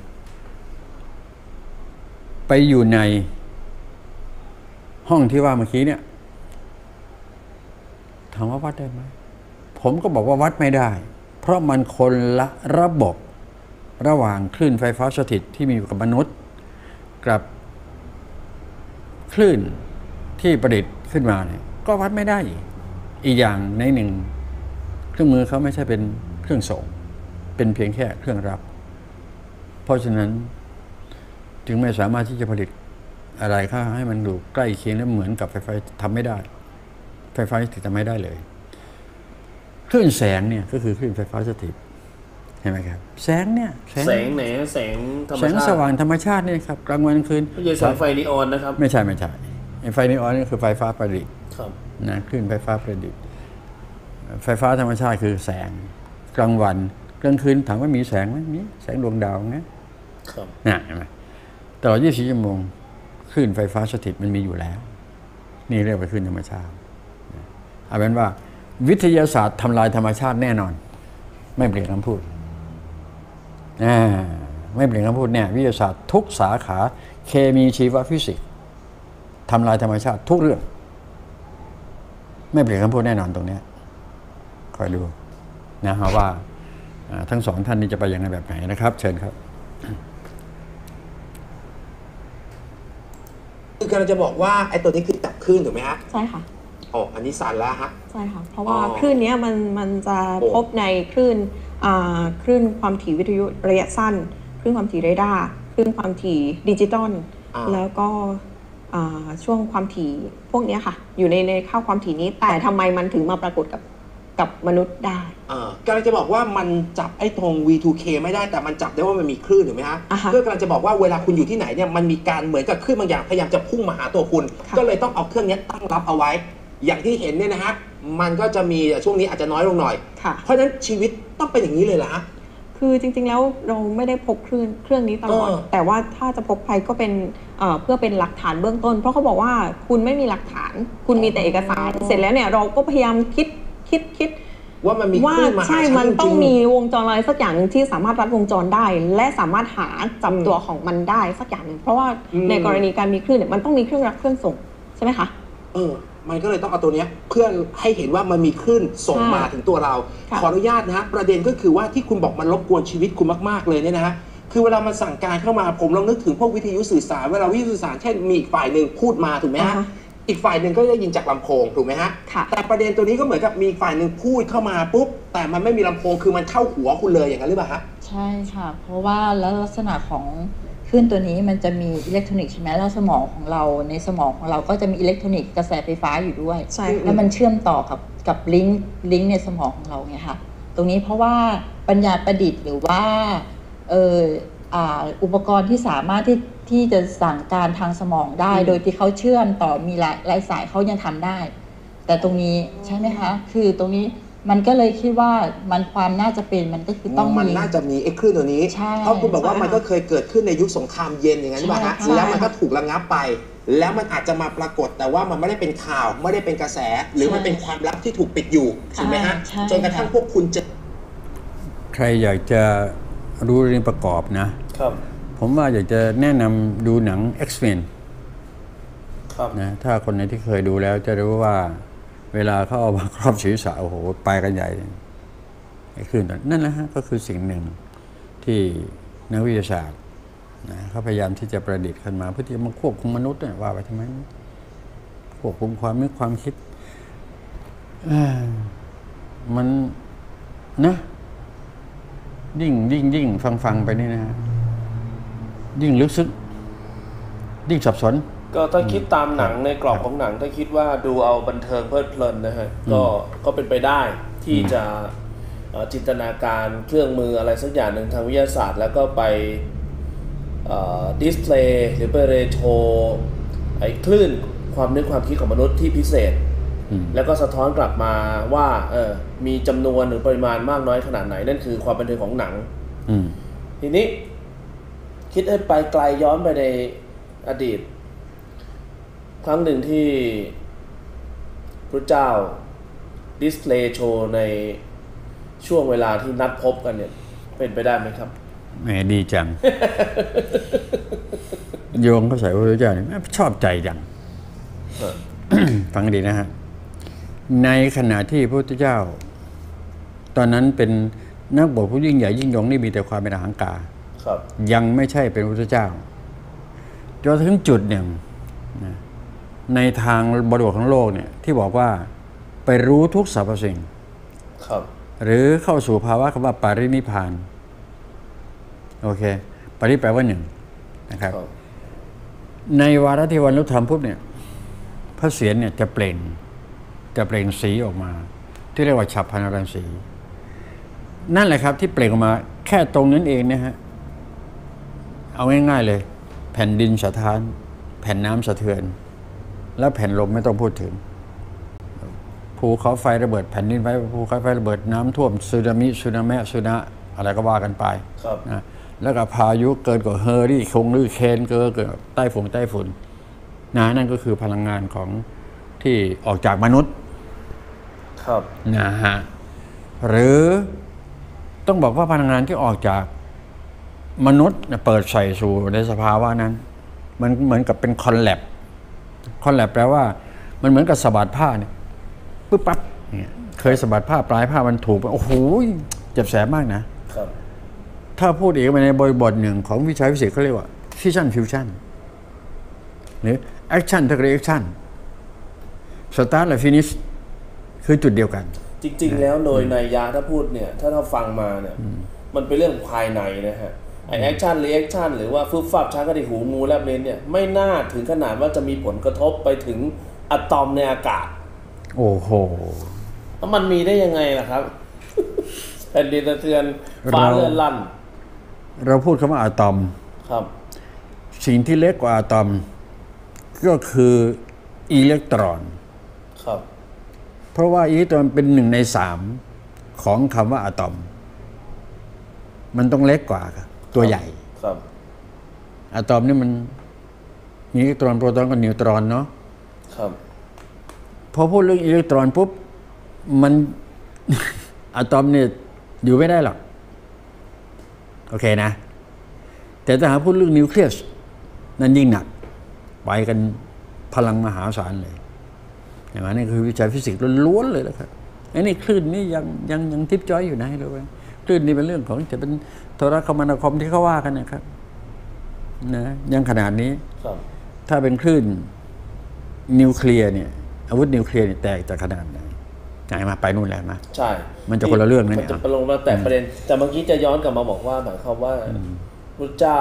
ไปอยู่ในห้องที่ว่าเมื่อกี้เนี่ยถามว่าวัดได้ไหมผมก็บอกว่าวัดไม่ได้เพราะมันคนละระบบระหว่างคลื่นไฟฟ้าสถิตที่มีอยู่กับมนุษย์กับคลื่นที่ประดิษฐ์ขึ้นมาเนี่ยก็วัดไม่ได้อีกอย่างในหนึ่งเครื่องมือเขาไม่ใช่เป็นเครื่องส่งเป็นเพียงแค่เครื่องรับเพราะฉะนั้นจึงไม่สามารถที่จะผลิตอะไรค่าให้มันดูใกล้เคียงและเหมือนกับไฟฟ้าทำไม่ได้ไฟฟ้าสถิตทำไม่ได้เลยคลื่นแสงเนี่ยก็คือคลื่นไฟฟ้าสถิตเห็นไหมครับแสงเนี่ยแสงไหนแสงธรรมชาติแสงสว่างธรรมชาติเนี่ยครับกลางวันคืนไม่ใช่แสงไฟนีออนนะครับไม่ใช่ไม่ใช่ไฟนีออนนี่คือไฟฟ้าประดิษฐ์นะคลื่นไฟฟ้าประดิษฐ์ไฟฟ้าธรรมชาติคือแสงกลางวันกลางคืนถามว่ามีแสงไหมมีแสงดวงดาวไงนะเห็นไหมตลอดยี่สิบสี่ชั่วโมงคลื่นไฟฟ้าสถิตมันมีอยู่แล้วนี่เรียกว่าคลื่นธรรมชาติเอาเป็นว่าวิทยาศาสตร์ทำลายธรรมชาติแน่นอนไม่เปลี่ยนคำพูดไม่เปลี่ยนคำพูดเนี่ยวิทยาศาสตร์ทุกสาขาเคมีชีวฟิสิกส์ทำลายธรรมชาติทุกเรื่องไม่เปลี่ยนคำพูดแน่นอนตรงนี้คอยดูนะฮะว่าทั้งสองท่านนี้จะไปยังไงแบบไหนนะครับเชิญครับคือกำลังจะบอกว่าไอ้ตัวนี้คือจับคลื่นถูกไหมฮะใช่ค่ะอ๋ออันนี้สั่นแล้วฮะใช่ค่ะเพราะว่าคลื่นนี้มันมันจะพบในคลื่นอ่าคลื่นความถี่วิทยุระยะสั้นคลื่นความถี่เรดาร์คลื่นความถี่ดิจิตอลแล้วก็ช่วงความถี่พวกนี้ค่ะอยู่ในในค่าความถี่นี้แต่ทำไมมันถึงมาปรากฏกับกับมนุษย์ได้กำลังจะบอกว่ามันจับไอ้ตรง วี ทู เค ไม่ได้แต่มันจับได้ว่ามันมีคลื่นถูกไหมฮะเพื่อกำลังจะบอกว่าเวลาคุณอยู่ที่ไหนเนี่ยมันมีการเหมือนกับคลื่นบางอย่างพยายามจะพุ่งมาหาตัวคุณก็เลยต้องเอาเครื่องนี้ตั้งรับเอาไว้อย่างที่เห็นเนี่ยนะฮะมันก็จะมีช่วงนี้อาจจะน้อยลงหน่อยเพราะฉะนั้นชีวิตต้องเป็นอย่างนี้เลยเหรอฮะคือจริงๆแล้วเราไม่ได้พกคลื่นเครื่องนี้ตลอดแต่ว่าถ้าจะพกไปก็เป็นเพื่อเป็นหลักฐานเบื้องต้นเพราะเขาบอกว่าคุณไม่มีหลักฐานคุณมีแต่เอกสารเสร็จแล้วเนี่ยเราก็พยายามคิดคิดคิดว่ามันมีคลื่นมาหาฉันจริงๆใช่มันต้องมีวงจรอะไรสักอย่างหนึ่งที่สามารถรัดวงจรได้และสามารถหาจับตัวของมันได้สักอย่างหนึ่งเพราะว่าในกรณีการมีคลื่นเนี่ยมันต้องมีเครื่องรับเครื่องส่งใช่ไหมคะเออมันก็เลยต้องเอาตัวนี้เพื่อให้เห็นว่ามันมีคลื่นส่งมาถึงตัวเราขออนุญาตนะฮะประเด็นก็คือว่าที่คุณบอกมันรบกวนชีวิตคุณมากๆเลยเนี่ยนะฮะคือเวลามันสั่งการเข้ามาผมลองนึกถึงพวกวิทยุสื่อสารเวลาวิทยุสื่อสารเช่นมีอีกฝ่ายหนึ่งพูดมาถูกไหมฮะอีกฝ่ายหนึ่งก็ได้ยินจากลำโพงถูกไหมฮะแต่ประเด็นตัวนี้ก็เหมือนกับมีฝ่ายหนึ่งพูดเข้ามาปุ๊บแต่มันไม่มีลำโพงคือมันเข้าหัวคุณเลยอย่างนั้นหรือเปล่าฮะใช่ค่ะเพราะว่าแล้วลักษณะของคลื่นตัวนี้มันจะมีอิเล็กทรอนิกส์ใช่ไหมแล้วสมองของเราในสมองของเราก็จะมีอิเล็กทรอนิกส์กระแสไฟฟ้าอยู่ด้วยใช่แล้วมันเชื่อมต่อกับกับลิงก์ลิงก์ในสมองของเราไงคะตรงนี้เพราะว่าปัญญาประดิษฐ์หรือว่าเอออุปกรณ์ที่สามารถที่ที่จะสั่งการทางสมองได้โดยที่เขาเชื่อมต่อมีหลายหลายสายเขายังทำได้แต่ตรงนี้ใช่ไหมคะคือตรงนี้มันก็เลยคิดว่ามันความน่าจะเป็นมันก็คือต้องมันน่าจะมีไอ้คลื่นตัวนี้เพราะคุณบอกว่ามันก็เคยเกิดขึ้นในยุคสงครามเย็นอย่างนั้นใช่ไหมฮะแล้วมันก็ถูกระงับไปแล้วมันอาจจะมาปรากฏแต่ว่ามันไม่ได้เป็นข่าวไม่ได้เป็นกระแสหรือมันเป็นความลับที่ถูกปิดอยู่ถูกไหมฮะจนกระทั่งพวกคุณจะใครอยากจะรู้เรื่องประกอบนะครับผมว่าอยากจะแนะนำดูหนัง X-Men นะถ้าคนไหนที่เคยดูแล้วจะรู้ว่าเวลาเขาเอามาครอบศีรษะโอ้โหไปกันใหญ่ไอ้คลื่นนั่นแหละฮะก็คือสิ่งหนึ่งที่นักวิทยาศาสตร์นะเขาพยายามที่จะประดิษฐ์ขึ้นมาเพื่อที่จะมาควบคุมมนุษย์เนี่ยว่าไปทำไมควบคุมความนึกความคิดมันนะยิ่งยิ่งยิ่งฟังฟังไปนี่นะฮะยิ่งลึกซึ้งยิ่งสับสนก็ถ้าคิดตามหนังในกรอบของหนังถ้าคิดว่าดูเอาบันเทิงเพลิดเพลินนะฮะก็ก็เป็นไปได้ที่จะจินตนาการเครื่องมืออะไรสักอย่างหนึ่งทางวิทยาศาสตร์แล้วก็ไปดิสเพลย์หรือไปเรโทรไอ้คลื่นความนึกความคิดของมนุษย์ที่พิเศษแล้วก็สะท้อนกลับมาว่าเออมีจำนวนหรือปริมาณมากน้อยขนาดไหนนั่นคือความบันเทิงของหนังทีนี้คิดให้ไปไกลย้อนไปในอดีตครั้งหนึ่งที่พระเจ้าดิสเพลย์โชว์ในช่วงเวลาที่นัดพบกันเนี่ยเป็นไปได้ไหมครับแหมดีจัง โยงเขาใส่พระเจ้าเนี่ยชอบใจจัง ฟังดีนะฮะในขณะที่พระพุทธเจ้าตอนนั้นเป็นนักบวชผู้ยิ่งใหญ่ยิ่งยงนี่มีแต่ความเป็นอหังการยังไม่ใช่เป็นพระพุทธเจ้าจนถึงจุดหนึ่งในทางบริบทของโลกเนี่ยที่บอกว่าไปรู้ทุกสรรพสิ่งหรือเข้าสู่ภาวะคำว่าปรินิพพานโอเคปริแปลว่าหนึ่งนะครับในวาระที่วันรุธรรมปุ๊บเนี่ยพระเศียรเนี่ยจะเปล่งจะเปล่งสีออกมาที่เรียกว่าฉับพลันรังสีนั่นแหละครับที่เปล่งออกมาแค่ตรงนั้นเองนะฮะเอาง่ายๆเลยแผ่นดินสะท้านแผ่นน้ำสะเทือนแล้วแผ่นลมไม่ต้องพูดถึงภูเขาไฟระเบิดแผ่นดินไฟภูเขาไฟระเบิดน้ำท่วมสึนามิสึนาแมะสึนาอะไรก็ว่ากันไปนะแล้วก็พายุเกิดกับเฮอรี่คงหรือเคนเกิดเกิดใต้ฝุ่นใต้ฝุ่นนะนั่นก็คือพลังงานของที่ออกจากมนุษย์ครับนะฮะหรือต้องบอกว่าพลังงานที่ออกจากมนุษย์เปิดใส่สู่ในสภาวะนั้นมันเหมือนกับเป็นคอนแลบคอนแลบแปลว่ามันเหมือนกับสะบัดผ้าเนี่ยปึ๊บปั๊บเนี่ยเคยสะบัดผ้าปลายผ้ามันถูกโอ้โหเจ็บแสบมากนะครับถ้าพูดอีกในบริบทหนึ่งของวิชาฟิสิกส์เขาเรียกว่าฟิชชั่นฟิวชั่นหรือแอคชั่นทักเรียกชั่นสตาร์ทและฟินิชคือจุดเดียวกันจริงๆแล้วโดยนัยยะถ้าพูดเนี่ยถ้าเราฟังมาเนี่ยมันเป็นเรื่องภายในนะฮะไอแอคชั่นรีแอคชั่นหรือว่าฟึบฟับช้างกระดิกหูงูแลบลิ้นเนี่ยไม่น่าถึงขนาดว่าจะมีผลกระทบไปถึงอะตอมในอากาศโอ้โหแล้วมันมีได้ยังไงล่ะครับแผ่นดินสะเทือนฟ้าเลื่อนลั่นเราพูดคำว่าอะตอมครับสิ่งที่เล็กกว่าอะตอมก็คืออิเล็กตรอนครับเพราะว่าอิเล็กตรอนเป็นหนึ่งในสามของคำว่าอะตอมมันต้องเล็กกว่าตัวใหญ่ครับอะตอมนี่มันมีอิเล็กตรอนโปรตอนกับนิวตรอนเนาะครับพอพูดเรื่องอิเล็กตรอนปุ๊บมัน อะตอมเนี่ยอยู่ไม่ได้หรอกโอเคนะแต่ถ้าหาพูดเรื่องนิวเคลียสนั่นยิ่งหนักไปกันพลังมหาศาลเลยอย่างนั้นนี่คือวิชาฟิสิกส์ล้วนๆเลยแหละครับไอ้นี่คลื่นนี่ยังยังยังทิพย์จ้อยอยู่นะให้รู้ไหมคลื่นนี่เป็นเรื่องของจะเป็นโทรคมนาคมที่เขาว่ากันนะครับนะยังขนาดนี้ถ้าเป็นคลื่นนิวเคลียร์เนี่ยอาวุธนิวเคลียร์เนี่ยแตกจากขนาดไหนไหนมาไปนู่นแล้วนะใช่มันจะคนละเรื่องนะเนี่ยมันจะลงมาแตกประเด็นแต่เมื่อกี้จะย้อนกลับมาบอกว่าหมายความว่าพระเจ้า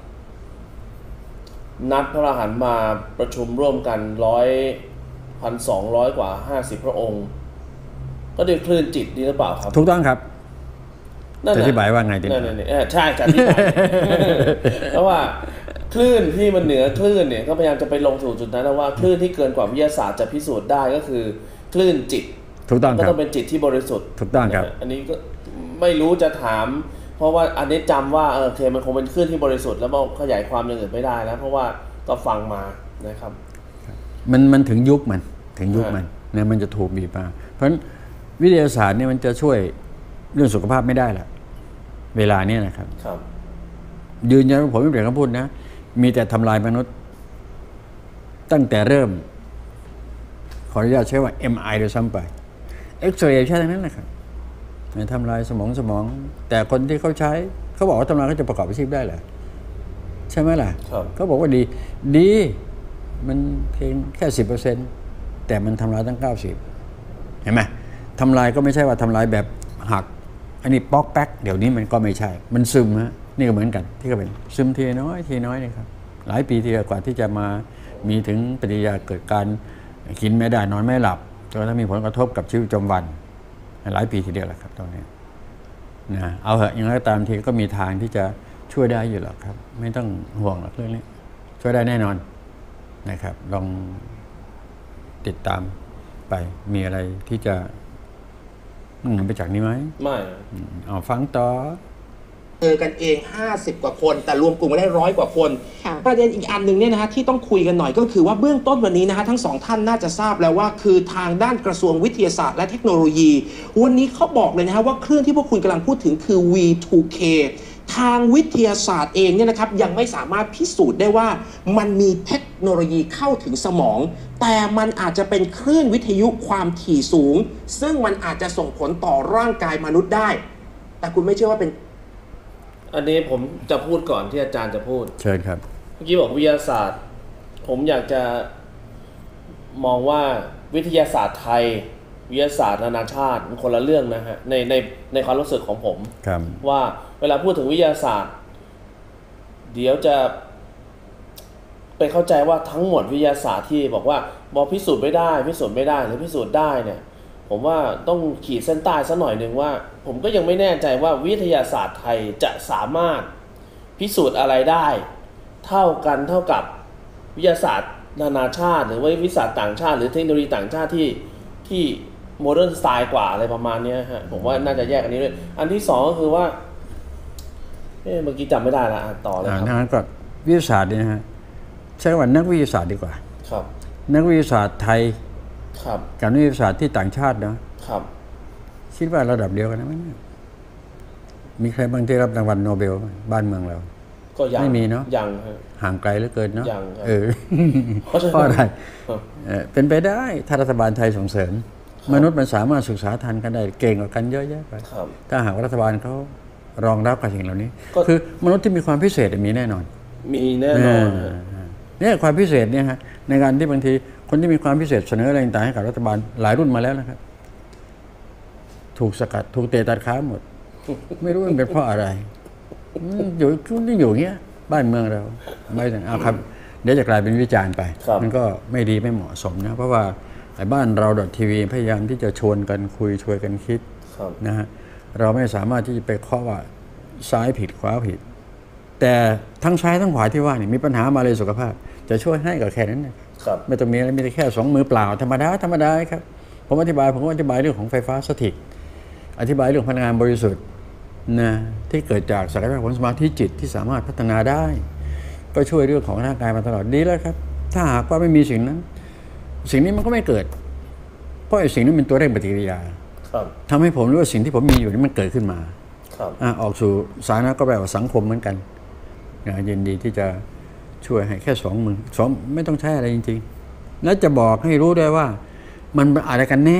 นัดพระอรหันต์มาประชุมร่วมกันร้อยพันสองร้อยกว่าห้าสิบพระองค์ก็ด้วยคลื่นจิตนี่หรือเปล่าครับถูกต้องครับจะอธิบายว่าไงดีนั่นนี่ใช่จะอธิบายเพราะว่าคลื่นที่มันเหนือคลื่นเนี่ยก็พยายามจะไปลงสู่จุดนั้นแล้วว่าคลื่นที่เกินกว่าวิทยาศาสตร์จะพิสูจน์ได้ก็คือคลื่นจิตถูกต้องครับก็ต้องเป็นจิตที่บริสุทธิ์ถูกต้องครับอันนี้ก็ไม่รู้จะถามเพราะว่าอันนี้จำว่าเออโอเคมันคงเป็นคลื่นที่บริสุทธิ์แล้วขยายความอย่างอื่นไม่ได้แล้วเพราะว่าก็ฟังมานะครับมันมันถึงยุคมันถึงยุคมันเนี่ยมันจะถูกบีบมาเพราะฉะนั้นวิทยาศาสตร์เนี่ยมันจะช่วยเรื่องสุขภาพไม่ได้ละเวลาเนี้ยนะครับครับยืนยันว่าผมไม่เปลี่ยนคำพูดนะมีแต่ทำลายมนุษย์ตั้งแต่เริ่มขออนุญาตใช้ว่า เอ็ม ไอ โดยซ้ำไปเอ็กซเรย์ใช่ทั้งนั้นนะครับทำลายสมองสมองแต่คนที่เขาใช้เขาบอกว่าทำลายเขาจะประกอบอาชีพได้เหรอใช่ไหมล่ะเขาบอกว่าดีดีมันเพียงแค่สิบเปอร์เซ็นต์แต่มันทำลายตั้งเก้าสิบเห็นไหมทำลายก็ไม่ใช่ว่าทำลายแบบหักอันนี้ป๊อกแป๊กเดี๋ยวนี้มันก็ไม่ใช่มันซึมฮะนี่ก็เหมือนกันที่ก็เป็นซึมทีน้อยทีน้อยนี่ครับหลายปีทีกว่าที่จะมามีถึงปฏิกิริยาเกิดการกินไม่ได้นอนไม่หลับจนกระทั่งมีผลกระทบกับชีวิตประจำวันหลายปีทีเดียวแหละครับตรงนี้นะเอาเหอะอย่างไรก็ตามทีก็มีทางที่จะช่วยได้อยู่หรอกครับไม่ต้องห่วงหรอกเรื่องนี้ช่วยได้แน่นอนนะครับลองติดตามไปมีอะไรที่จะอืมไปจากนี้ไหมไม่เอาฟังต่อเจอกันเองห้าสิบกว่าคนแต่รวมกลุ่มกันได้ร้อยกว่าคนประเด็นอีกอันหนึ่งเนี่ยนะฮะที่ต้องคุยกันหน่อยก็คือว่าเบื้องต้นวันนี้นะฮะทั้งสองท่านน่าจะทราบแล้วว่าคือทางด้านกระทรวงวิทยาศาสตร์และเทคโนโลยีวันนี้เขาบอกเลยนะฮะว่าคลื่นที่พวกคุณกำลังพูดถึงคือ วี ทู เค ทางวิทยาศาสตร์เองเนี่ยนะครับยังไม่สามารถพิสูจน์ได้ว่ามันมีเทคโนโลยีเข้าถึงสมองแต่มันอาจจะเป็นคลื่นวิทยุความถี่สูงซึ่งมันอาจจะส่งผลต่อร่างกายมนุษย์ได้แต่คุณไม่เชื่อว่าเป็นอันนี้ผมจะพูดก่อนที่อาจารย์จะพูดเชิญครับเมื่อกี้บอกวิทยาศาสตร์ผมอยากจะมองว่าวิทยาศาสตร์ไทยวิทยาศาสตร์นานาชาติมันคนละเรื่องนะฮะในในในความรู้สึกของผมว่าเวลาพูดถึงวิทยาศาสตร์เดี๋ยวจะไปเข้าใจว่าทั้งหมดวิทยาศาสตร์ที่บอกว่าบอกพิสูจน์ไม่ได้พิสูจน์ไม่ได้หรือพิสูจน์ได้เนี่ยผมว่าต้องขีดเส้นใต้สักหน่อยหนึ่งว่าผมก็ยังไม่แน่ใจว่าวิทยาศาสตร์ไทยจะสามารถพิสูจน์อะไรได้เท่ากันเท่ากับวิทยาศาสตร์นานาชาติหรือว่าวิทยาศาสตร์ต่างชาติหรือเทคโนโลยีต่างชาติที่ที่โมเดิร์นสไตล์กว่าอะไรประมาณนี้ฮะผมว่าน่าจะแยกอันนี้ด้วยอันที่สองก็คือว่าเอ๊ะเมื่อกี้จำไม่ได้ละต่อเลยครับนั้นก็วิทยาศาสตร์นี่นะฮะใช้ว่านักวิทยาศาสตร์ดีกว่าครับนักวิทยาศาสตร์ไทยครับกับนักวิทยาศาสตร์ที่ต่างชาตินะครับคิดว่าระดับเดียวกันนะไหมมีใครบางที่รับรางวัลโนเบลบ้านเมืองเราก็ยังไม่มีเนาะยังห่างไกลเหลือเกินเนาะเออเพราะอะไรเป็นไปได้ถ้ารัฐบาลไทยส่งเสริมมนุษย์มันสามารถศึกษาทันกันได้เก่งกว่ากันเยอะแยะไปถ้าหากรัฐบาลเขารองรับกับสิ่งเหล่านี้คือมนุษย์ที่มีความพิเศษมีแน่นอนมีแน่นอนเนี่ยความพิเศษเนี่ยฮะในการที่บางทีคนที่มีความพิเศษเสนออะไรต่างๆให้กับรัฐบาลหลายรุ่นมาแล้วนะครับถูกสกัดถูกเตะตัดขาหมดไม่รู้มันเป็นเพราะอะไรอยู่ที่อยู่เงี้ยบ้านเมืองเราไม่ถึงเอาครับเดี๋ยวจะกลายเป็นวิจารณ์ไปมันก็ไม่ดีไม่เหมาะสมนะเพราะว่าไอ้บ้านเราดอททีวีพยายามที่จะชวนกันคุยชวนกันคิดนะฮะเราไม่สามารถที่จะไปเคาะว่าซ้ายผิดขวาผิดแต่ทั้งซ้ายทั้งขวาที่ว่านี่มีปัญหามาเลยสุขภาพจะช่วยให้กับแค่นั้นนะครับไม่ต้องมีอะไรมีแต่แค่สองมือเปล่าธรรมดาธรรมดาครับผมอธิบายผมก็อธิบายเรื่องของไฟฟ้าสถิตอธิบายเรื่องพลังงานบริสุทธิ์นะที่เกิดจากศักยภาพของสมาธิจิตที่สามารถพัฒนาได้ก็ช่วยเรื่องของร่างกายมาตลอดดีแล้วครับถ้าหากว่าไม่มีสิ่งนั้นสิ่งนี้มันก็ไม่เกิดเพราะไอ้สิ่งนี้เป็นตัวเร่งปฏิกิริยาทำให้ผมรู้ว่าสิ่งที่ผมมีอยู่นี้มันเกิดขึ้นมาออกสู่สาธารณะก็แปลว่าสังคมเหมือนกันยินดีที่จะช่วยให้แค่สองมือสองไม่ต้องใช้อะไรจริงๆแล้วจะบอกให้รู้ได้ว่ามันอะไรกันแน่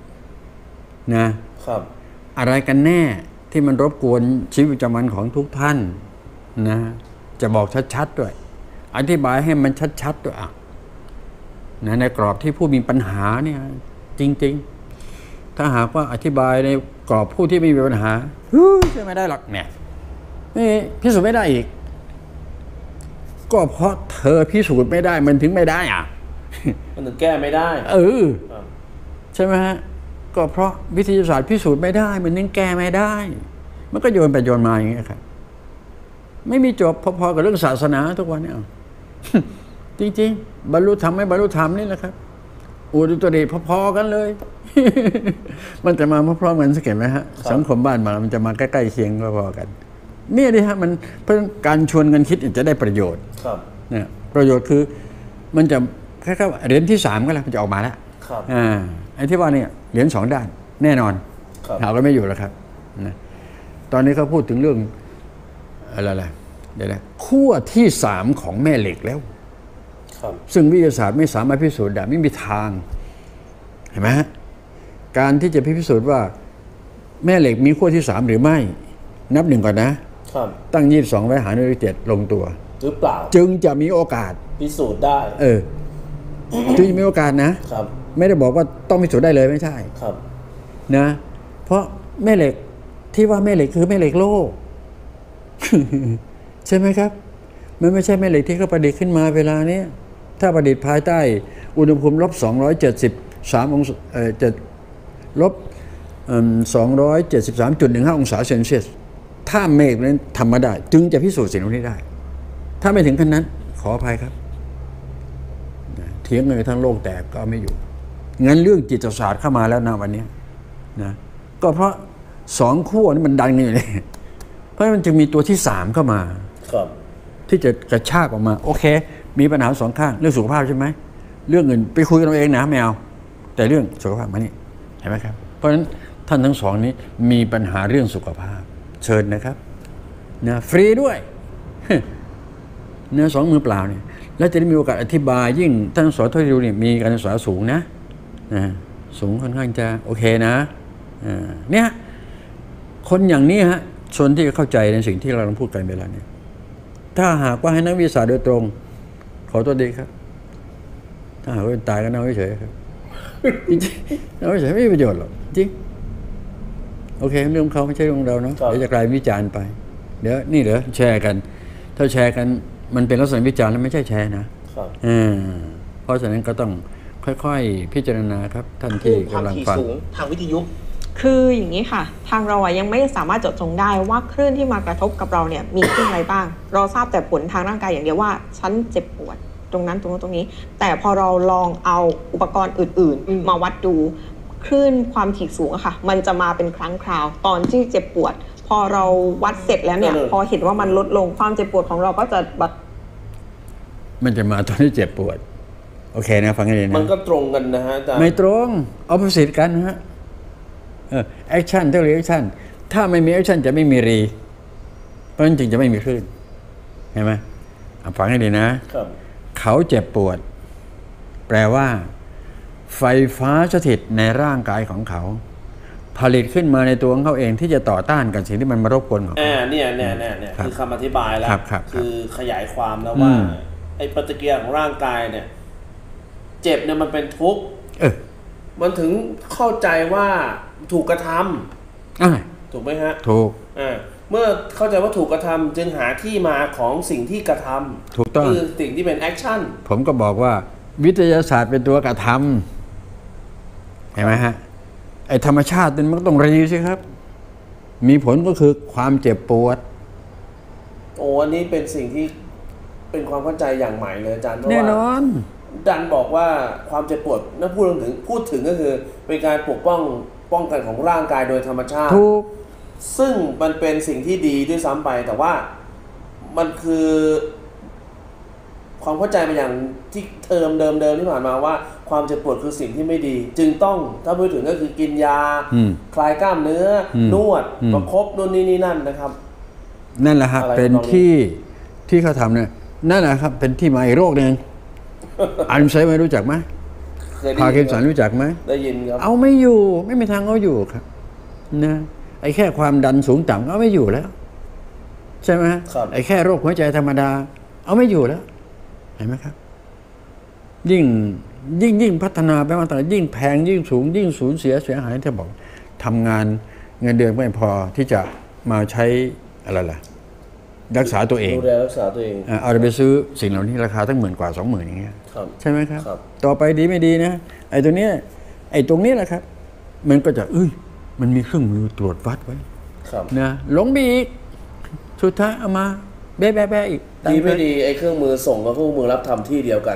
นะครับอะไรกันแน่ที่มันรบกวนชีวิตประจำวันของทุกท่านนะจะบอกชัดๆด้วยอธิบายให้มันชัดๆด้วยอ่ะนะในกรอบที่ผู้มีปัญหาเนี่ยจริงๆถ้าหากว่าอธิบายในกรอบผู้ที่ไม่มีปัญหาจะไม่ได้หรอกเนี่ยนี่พิสูจน์ไม่ได้อีกก็เพราะเธอพิสูจน์ไม่ได้มันถึงไม่ได้อ่ะมันถึงแก้ไม่ได้เออใช่ไหมฮะก็เพราะวิทยาศาสตร์พิสูจน์ไม่ได้มันถึงแก้ไม่ได้มันก็โยนไปโยนมาอย่างเงี้ยครับไม่มีจบพอๆกับเรื่องศาสนาทุกวันเนี่ยจริงๆบรรลุธรรมไม่บรรลุธรรมนี่แหละครับอุตริพอๆกันเลยมันจะมาพร้อมๆกันสังเกตไหมฮะสังคมบ้านมามันจะมาใกล้ๆเคียงพอๆกันเนี่ยดิฮะมันเพราะการชวนกันคิดจะได้ประโยชน์เนี่ยประโยชน์คือมันจะแค่ๆเหรียญที่สามก็แล้วมันจะออกมาแล้วอ่าไอ้ที่ว่าเนี่ยเหรียญสองด้านแน่นอนหาก็ไม่อยู่แล้วครับนะตอนนี้เขาพูดถึงเรื่องอะไรๆเดี๋ยวนะขั้วที่สามของแม่เหล็กแล้วซึ่งวิทยาศาสตร์ไม่สามารถพิสูจน์ได้ไม่มีทางเห็นไหมฮะการที่จะพิสูจน์ว่าแม่เหล็กมีขั้วที่สามหรือไม่นับหนึ่งก่อนนะตั้งยี่สิบสองไว้หารด้วยเจ็ดลงตัวหรือเปล่าจึงจะมีโอกาสพิสูจน์ได้เออจึงจะมีโอกาสนะครับไม่ได้บอกว่าต้องพิสูจน์ได้เลยไม่ใช่ครับนะเพราะแม่เหล็กที่ว่าแม่เหล็กคือแม่เหล็กโลก ใช่ไหมครับมันไม่ใช่แม่เหล็กที่เขาประดิษฐ์ขึ้นมาเวลานี้ถ้าประดิษฐ์ภายใต้อุณหภูมิลบสองร้อยเจ็ดสิบสามองศาเอ่อจะลบสองร้อยเจ็ดสิบสามจุดหนึ่งห้าองศาเซนเซียสถ้าเมฆนั้นทำมาได้จึงจะพิสูจน์สิ่งนี้ได้ถ้าไม่ถึงขั้นนั้นขออภัยครับเถียงกันทั้งโลกแตกก็ไม่อยู่งั้นเรื่องจิตศาสตร์เข้ามาแล้วนะวันนี้นะก็เพราะสองขั้วนี่มันดันกันอยู่เลยเพราะมันจึงมีตัวที่สามเข้ามาที่จะกระชากออกมาโอเคมีปัญหาสองข้างเรื่องสุขภาพใช่ไหมเรื่องเงินไปคุยกันเอาเองนะไม่เอาแต่เรื่องสุขภาพมานี่เห็นไหมครับเพราะฉะนั้นท่านทั้งสองนี้มีปัญหาเรื่องสุขภาพเชิญนะครับนะฟรีด้วยเนื้อสองมือเปล่าเนี่ยแล้วจะได้มีโอกาสอธิบายยิ่งท่านสอทดูเนี่ยมีการศึกษาสูงนะนะสูงค่อนข้างจะโอเคนะเนี่ยคนอย่างนี้ฮะชนที่เข้าใจในสิ่งที่เรากำลังพูดกันเวลาเนี่ยถ้าหากว่าให้นักวิทยาศาสตร์โดยตรงขอตัวดีครับถ้าหากว่าตายก็น่าเฉยครับจริงๆน่าเฉยไม่มีประโยชน์หรอกจริงโอเคเรื่องเขาไม่ใช่เรื่องเราเนาะเดี๋ยวจะกลายวิจารณ์ไปเดี๋ยวนี่เดี๋ยวแชร์กันถ้าแชร์กันมันเป็นลักษณะวิจารณ์แล้วไม่ใช่แชร์นะเพราะฉะนั้นก็ต้องค่อยๆพิจารณาครับท่านที่กำลังฟังทางวิทยุคืออย่างนี้ค่ะทางเราอะยังไม่สามารถจดจงได้ว่าคลื่นที่มากระทบกับเราเนี่ยมีคลื่นอะไรบ้างเราทราบแต่ผลทางร่างกายอย่างเดียวว่าฉันเจ็บปวดตรงนั้นตรงนู้นตรงนี้แต่พอเราลองเอาอุปกรณ์อื่นๆมาวัดดูคลื่นความถี่สูงอะค่ะมันจะมาเป็นครั้งคราวตอนที่เจ็บปวดพอเราวัดเสร็จแล้วเนี่ยพอเห็นว่ามันลดลงความเจ็บปวดของเราก็จะแบบมันจะมาตอนที่เจ็บปวดโอเคนะฟังให้ดีนะมันก็ตรงกันนะฮะอาจารย์ไม่ตรงออปโพสิตกันนะฮะเออแอคชั่นเท่ากับแอคชั่นถ้าไม่มีแอคชั่นจะไม่มีรีเพราะฉะนั้นจึงจะไม่มีคลื่นเห็นไหมฟังให้ดีนะครับเขาเจ็บปวดแปลว่าไฟฟ้าสถิตในร่างกายของเขาผลิตขึ้นมาในตัวของเขาเองที่จะต่อต้านกับสิ่งที่มันมารบกวนของเขาอ่าเนี่ยเนี่ยเนี่ยเนี่ยคือคำอธิบายแล้วครับครับคือขยายความแล้วว่าไอ้ปฏิกิริยาของร่างกายเนี่ยเจ็บเนี่ยมันเป็นทุกข์มันถึงเข้าใจว่าถูกกระทำถูกไหมฮะถูกอ่าเมื่อเข้าใจว่าถูกกระทำจึงหาที่มาของสิ่งที่กระทำถูกต้องคือสิ่งที่เป็นแอคชั่นผมก็บอกว่าวิทยาศาสตร์เป็นตัวกระทำเห็นไหมฮะไอ้ธรรมชาติมันก็ต้องรีสิครับมีผลก็คือความเจ็บปวดโอ้อันนี้เป็นสิ่งที่เป็นความเข้าใจอย่างใหม่เลยอาจารย์เพราะว่าแน่นอนดันบอกว่าความเจ็บปวดนั่นพูดถึงพูดถึงก็คือเป็นการปกป้องป้องกันของร่างกายโดยธรรมชาติถูกซึ่งมันเป็นสิ่งที่ดีด้วยซ้ำไปแต่ว่ามันคือความเข้าใจมาอย่างที่เทอมเดิมๆที่ผ่านมาว่าความเจ็บปวดคือสิ่งที่ไม่ดีจึงต้องถ้าพูดถึงก็คือกินยาคลายกล้ามเนื้อนวดประคบนู่นนี่นี่นั่นนะครับนั่นแหละครับเป็นที่ที่เขาทำเนี่ยนั่นแหละครับเป็นที่มาอีกโรคหนึ่งอัลไซเมอร์รู้จักไหมพาร์กินสันรู้จักไหมได้ยินครับเอาไม่อยู่ไม่มีทางเอาอยู่ครับนะไอ้แค่ความดันสูงต่ำเอาไม่อยู่แล้วใช่ไหมไอ้แค่โรคหัวใจธรรมดาเอาไม่อยู่แล้วเห็นไหมครับยิ่งยิ่งยิ่งพัฒนาไปมาต่อยิ่งแพงยิ่งสูงยิ่งสูญเสียเสียหายถ้าบอกทำงานเงินเดือนไม่พอที่จะมาใช้อะไรล่ะรักษาตัวเองดูแลรักษาตัวเองเอาไปซื้อสิ่งเหล่านี้ราคาตั้งหมื่นกว่าสองหมื่นอย่างเงี้ยใช่ไหมครับต่อไปดีไม่ดีนะไอ้ตัวเนี้ยไอ้ตรงนี้แหละครับมันก็จะเอ้ยมันมีเครื่องมือตรวจวัดไว้นะหลงไปอีกสุดท้ายเอามาแบ๊ะแบ๊ะแบ๊ะอีกดีไม่ดีไอ้เครื่องมือส่งกับเครื่องมือรับทำที่เดียวกัน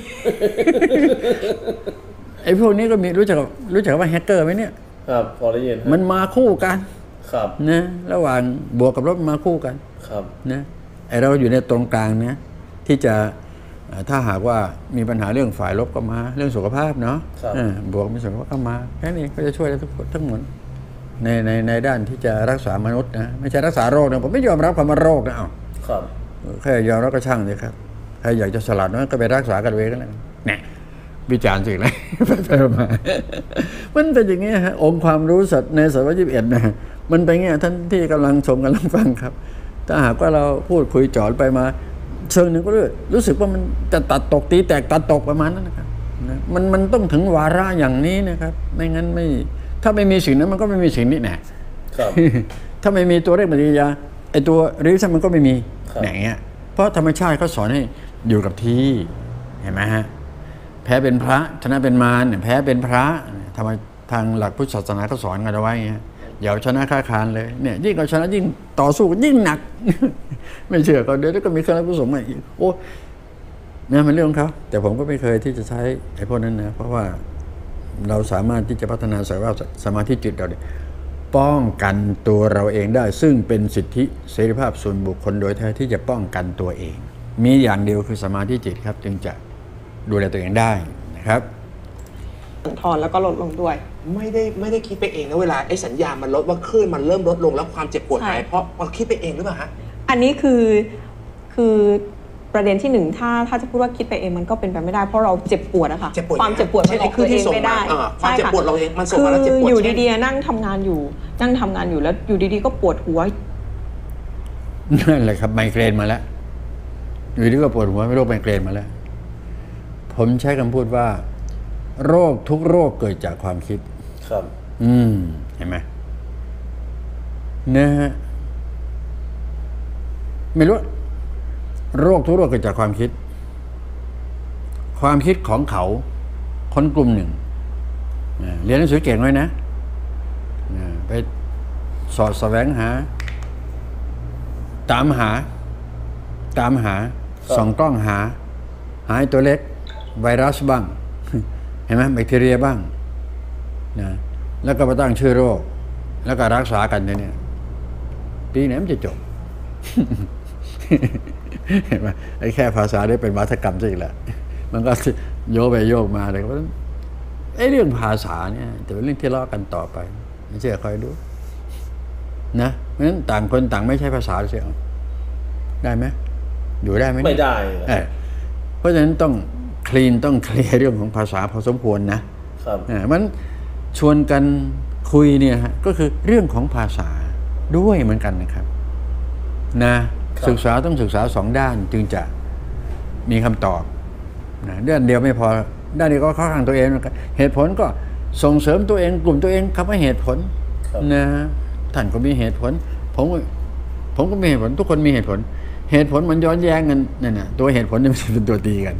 ไอ้พวกนี้ก็มีรู้จักรู้จักว่าแฮกเกอร์ไหมเนี่ยครับพอได้ยินมันมาคู่กันครับนะระหว่างบวกกับลบมาคู่กันครับนะไอ้เราอยู่ในตรงกลางนะที่จะถ้าหากว่ามีปัญหาเรื่องฝ่ายลบก็มาเรื่องสุขภาพเนาะบวกมีสุขภาพก็มาแค่นี้ก็จะช่วยได้ทุกทั้งหมดในในในด้านที่จะรักษามนุษย์นะไม่ใช่รักษาโรคนะผมไม่ยอมรับคำว่าโรคนะเอาครับแค่ยอมรับก็ช่างเลยครับใครอยากจะสลัดนั้นก็ไปรักษากันเองกันแล้วเนี่ยวิจารณ์สิ่งไรไปมามันเป็นอย่างนี้ฮะองค์ความรู้สัตว์ในศตวรรษที่ยี่สิบเอ็ดนะมันเป็นอย่างนี้ท่านที่กำลังชมกำลังฟังครับถ้าหากว่าเราพูดคุยจอดไปมาเชิงหนึ่งก็รู้รู้สึกว่ามันจะตัดตกตีแตกตัดตกประมาณนั้นนะครับมันมันต้องถึงวาระอย่างนี้นะครับไม่งั้นไม่ถ้าไม่มีสิ่งนั้นมันก็ไม่มีสิ่งนี้แน่ถ้าไม่มีตัวเลขปฏิกิริยาไอตัวรีชั่นมันก็ไม่มีอย่างเงี้ยเพราะธรรมชาติเขาสอนให้อยู่กับที่เห็นไหมฮะแพ้เป็นพระชนะเป็นมารแพ้เป็นพระทำไมทางหลักพุทธศาสนาเขาสอนกันเอาไว้เงี้ยอย่าชนะค้าคานเลยเนี่ยยิ่งเราชนะยิ่งต่อสู้ยิ่งหนักไม่เชื่อก็เดี๋ยวก็มีคณะผู้สงฆ์มาอีกโอ้เนี่ยมันเรื่องของเขาแต่ผมก็ไม่เคยที่จะใช้ไอ้พวกนั้นนะเพราะว่าเราสามารถที่จะพัฒนาศักยภาพสมาธิจิตเราเนี่ยป้องกันตัวเราเองได้ซึ่งเป็นสิทธิเสรีภาพส่วนบุคคลโดยแท้ที่จะป้องกันตัวเองมีอย่างเดียวคือสมาธิจิตครับจึงจะดูแลตัวเองได้นะครับถอนแล้วก็ลดลงด้วยไม่ได้ไม่ได้คิดไปเองนะเวลาไอ้สัญญาณมันลดว่าคลื่นมันเริ่มลดลงแล้วความเจ็บปวดหายเพราะเราคิดไปเองหรือเปล่าฮะอันนี้คือคือประเด็นที่หนึ่งถ้าถ้าจะพูดว่าคิดไปเองมันก็เป็นไปไม่ได้เพราะเราเจ็บปวดอะค่ะความเจ็บปวดมันออกตัวเองไม่ได้ความเจ็บปวดเราเองมันส่งมาแล้วเจ็บปวดอยู่ดีๆนั่งทำงานอยู่นั่งทำงานอยู่แล้วอยู่ดีๆก็ปวดหัวนั่นแหละครับไมเกรนมาแล้วอยู่ดีก็ปวดหัวไม่โรคไมเกรนมาแล้วผมใช้คำพูดว่าโรคทุกโรคเกิดจากความคิดครับอืมเห็นไหมนะฮะไม่รู้โรคทุกโรคเกิดจากความคิดความคิดของเขาคนกลุ่มหนึ่งเรียนหนังสือเก่งไว้นะไปสอดแสวงหาตามหาตามหาส่องกล้องหาหาตัวเล็กไวรัสบ้างเห็นไหมแบคทีเรียบ้างนะแล้วก็มาตั้งชื่อโรคแล้วก็รักษากันเนี่ยปีไหนมันจะจบเห็นไหมไอ้แค่ภาษาได้เป็นวัฒกรรมซะอีกแล้วมันก็โยกไปโยกมาเลยเพราะฉะนั้นไอ้เรื่องภาษาเนี่ยจะเป็นเรื่องที่ทะเลาะกันต่อไปไม่เชื่อคอยดูนะเพราะฉะนั้นต่างคนต่างไม่ใช่ภาษาเสียได้ไหมอยู่ได้ไหมไม่ได้เพราะฉะนั้นต้องคลีนต้องเคลียร์เรื่องของภาษาพอสมควรนะครับมันชวนกันคุยเนี่ยฮะก็คือเรื่องของภาษาด้วยเหมือนกันนะครับนะศึกษาต้องศึกษาสองด้านจึงจะมีคำตอบนะด้านเดียวไม่พอด้านเดียวก็เข้าข้างตัวเองเหตุผลก็ส่งเสริมตัวเองกลุ่มตัวเองคำว่าเหตุผลนะท่านก็มีเหตุผลผมผมก็มีเหตุผลทุกคนมีเหตุผลเหตุผลมันย้อนแย้งกันนั่นน่ะตัวเหตุผลนี่มันเป็นตัวตีกัน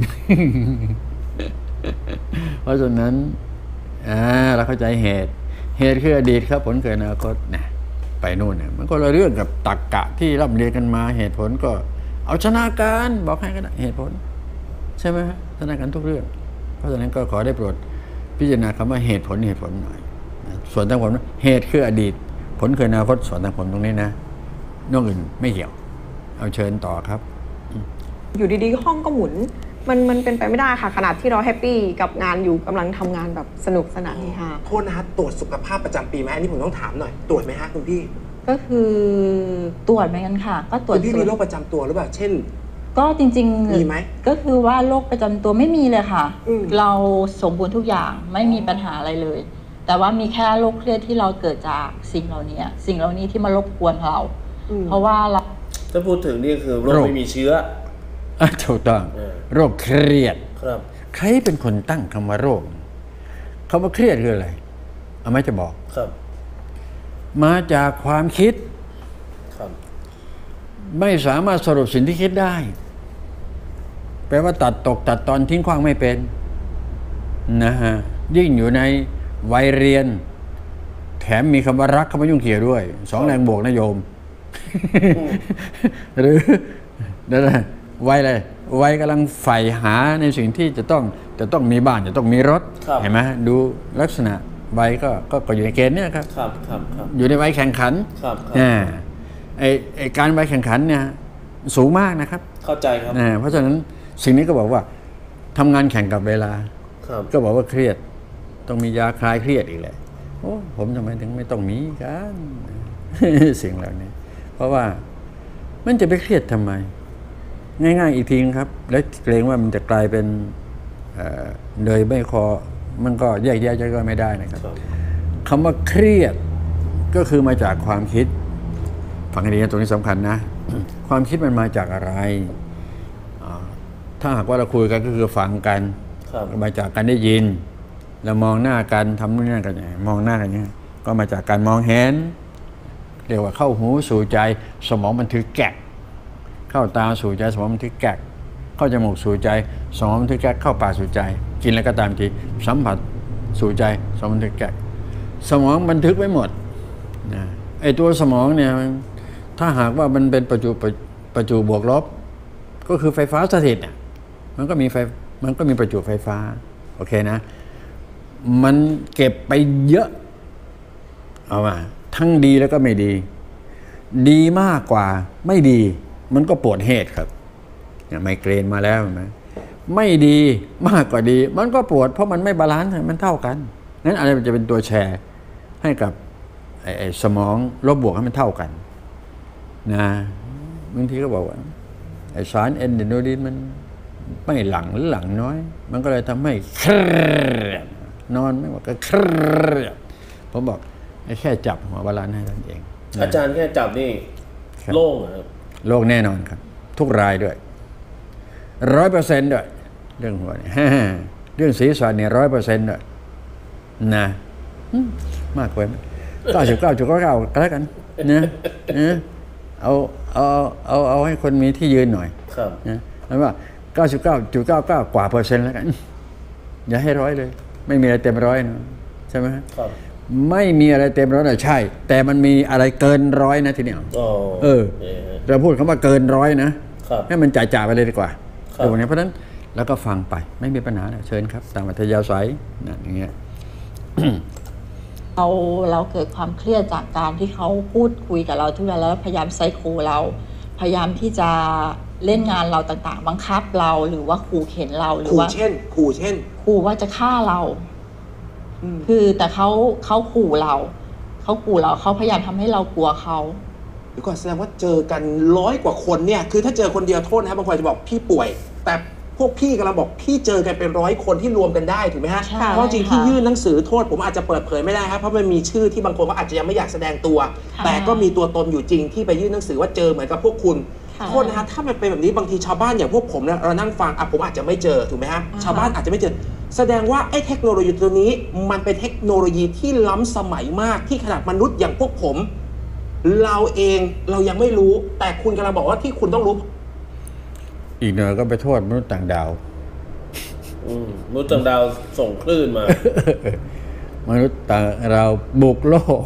เพราะฉะนั้นอ่าเราเข้าใจเหตุเหตุคืออดีตครับผลคืออนาคตนะไปนู่นเนี่ยมันก็ละเรื่องกับตรรกะที่ร่ำเรียนกันมาเหตุผลก็เอาชนะการบอกให้ก็ได้เหตุผลใช่ไหมฮะชนะกันทุกเรื่องเพราะฉะนั้นก็ขอได้โปรดพิจารณาคำว่าเหตุผลเหตุผลหน่อยส่วนทางผมเหตุคืออดีตผลคืออนาคตส่วนทางผมตรงนี้นะนอกอื่นไม่เกี่ยวเอาเชิญต่อครับอยู่ดีๆห้องก็หมุนมันมันเป็นไปไม่ได้ค่ะขนาดที่เราแฮปปี้กับงานอยู่กำลังทำงานแบบสนุกสนานเฮฮาโทษนะฮะตรวจสุขภาพประจำปีไหมอันนี้ผมต้องถามหน่อยตรวจไหมฮะคุณพี่ก็คือตรวจเหมือนกันค่ะก็ตรวจคุณพี่มีโรคประจำตัวหรือเปล่าเช่นก็จริงๆมีไหมก็คือว่าโรคประจำตัวไม่มีเลยค่ะเราสมบูรณ์ทุกอย่างไม่มีปัญหาอะไรเลยแต่ว่ามีแค่โรคเครียดที่เราเกิดจากสิ่งเหล่านี้สิ่งเหล่านี้ที่มารบกวนเราเพราะว่าเราถ้าพูดถึงนี่คือโรคไม่มีเชื้อถูกต้องโรคเครียดครับใครเป็นคนตั้งคำว่าโรคคำว่าเครียดคืออะไรเอาไหมจะบอกครับมาจากความคิดครับไม่สามารถสรุปสิ่งที่คิดได้แปลว่าตัดตกตัดตอนทิ้งขว้างไม่เป็นนะฮะยิ่งอยู่ในวัยเรียนแถมมีคำว่ารักเข้ามายุ่งเกี่ยวด้วยสองแรงบวกนะโยมหรือนั่นแหละวัยอะไรวัยกำลังใฝ่หาในสิ่งที่จะต้องจะต้องมีบ้านจะต้องมีรถเห็นไหมดูลักษณะวัยก็ก็อยู่ในเกณฑ์เนี่ยครับครับครับอยู่ในวัยแข่งขันครับอ่าไอไอการวัยแข่งขันเนี่ยสูงมากนะครับเข้าใจครับอ่าเพราะฉะนั้นสิ่งนี้ก็บอกว่าทำงานแข่งกับเวลาก็บอกว่าเครียดต้องมียาคลายเครียดอีกแหละโอ้ผมทำไมถึงไม่ต้องมีกันสิ่งเหล่านี้เพราะว่ามันจะไปเครียดทำไมง่ายๆอีกทีครับและเกรงว่ามันจะกลายเป็นเลยไม่คอมันก็แยกแยะจะก็ไม่ได้นะครับคำว่าเครียดก็คือมาจากความคิดฟังให้ดีนะตรงนี้สำคัญนะ ความคิดมันมาจากอะไรถ้าหากว่าเราคุยกันก็คือฟังกันมาจากการได้ยินเรามองหน้ากันทำนู่นนี่กันมองหน้ากันเนี้ยก็มาจากการมองเห็นเรียกว่าเข้าหูสู่ใจสมองบันทึกแกะเข้าตาสู่ใจสมองบันทึกแกะเข้าจมูกสู่ใจสมองบันทึกแกะเข้าปากสู่ใจกินแล้วก็ตามทีสัมผัสสู่ใจสมองบันทึกแกะสมองบันทึกไว้หมดนะไอตัวสมองเนี่ยถ้าหากว่ามันเป็นประจุประจุบวกลบก็คือไฟฟ้าสถิตเนี่ยมันก็มีไฟมันก็มีประจุไฟฟ้าโอเคนะมันเก็บไปเยอะเอามาทั้งดีแล้วก็ไม่ดีดีมากกว่าไม่ดีมันก็ปวดเหตุครับไมเกรนมาแล้วนะไม่ดีมากกว่าดีมันก็ปวดเพราะมันไม่บาลานซ์มันเท่ากันนั้นอะไรมันจะเป็นตัวแชร์ให้กับไอ้สมองลบบวกให้มันเท่ากันนะบางทีก็บอกว่าไอ้สารเอนโดรฟินมันไม่หลั่งหรือหลั่งน้อยมันก็เลยทำให้เครียดนอนไม่ว่าก็เครียดผมบอกแค่จับหัวบาลานซ์ให้ท่านเองอาจารย์แค่จับนี่โล่งครับโล่งแน่นอนครับทุกรายด้วยร้อยเปอร์เซ็นต์ด้วยเรื่องหัวเนี่ยเรื่องศีรษะเนี่ยร้อยเปอร์เซ็นต์ด้วยนะมากกว่าเก้าสิบเก้าจุดเก้าเก้าก็แล้วกันนะเอาเอาเอาเอาให้คนมีที่ยืนหน่อยนะแล้วว่าเก้าสิบเก้าจุดเก้าเก้ากว่าเปอร์เซ็นต์แล้วกันอย่าให้ร้อยเลยไม่มีอะไรเต็มร้อยนะใช่ไหมครับไม่มีอะไรเต็มร้อยนะใช่แต่มันมีอะไรเกินร้อยนะทีเนี้ยเออเราพูดคำว่าเกินร้อยนะให้มันจ่ายๆไปเลยดีกว่าตรงนี้เพราะฉะนั้นแล้วก็ฟังไปไม่มีปัญหานะเชิญครับตามอัธยาศัยนะอย่างเงี้ยเราเราเกิดความเครียดจากการที่เขาพูดคุยกับเราทุกวันแล้วพยายามไซโคเราพยายามที่จะเล่นงานเราต่างๆบังคับเราหรือว่าขู่เข็นเราหรือว่าขู่เช่นขู่เช่นขู่ว่าจะฆ่าเราคือแต่เขาเขาขู่เราเขาขู่เราเขาพยายามทำให้เรากลัวเขาเดี๋ยวก่อนแสดงว่าเจอกันร้อยกว่าคนเนี่ยคือถ้าเจอคนเดียวโทษนะครับบางคนจะบอกพี่ป่วยแต่พวกพี่กำลังบอกพี่เจอกันเป็นร้อยคนที่รวมกันได้ถูกไหมฮะเพราะจริงที่ยื่นหนังสือโทษผมอาจจะเปิดเผยไม่ได้ครับเพราะมันมีชื่อที่บางคนก็อาจจะยังไม่อยากแสดงตัวแต่ก็มีตัวตนอยู่จริงที่ไปยื่นหนังสือว่าเจอเหมือนกับพวกคุณโทษนะฮะถ้ามันเป็นแบบนี้บางทีชาวบ้านอย่างพวกผมเนี่ยเรานั่งฟังอ่ะผมอาจจะไม่เจอถูกไหมฮะชาวบ้านอาจจะไม่เจอแสดงว่าไอ้เทคโนโลยีตัวนี้มันเป็นเทคโนโลยีที่ล้ำสมัยมากที่ขนาดมนุษย์อย่างพวกผมเราเองเรายังไม่รู้แต่คุณกำลังบอกว่าที่คุณต้องรู้อีกหน่อยก็ไปโทษมนุษย์ต่างดาวมนุษย์ต่างดาวส่งคลื่นมามนุษย์ต่างดาวบุกโลก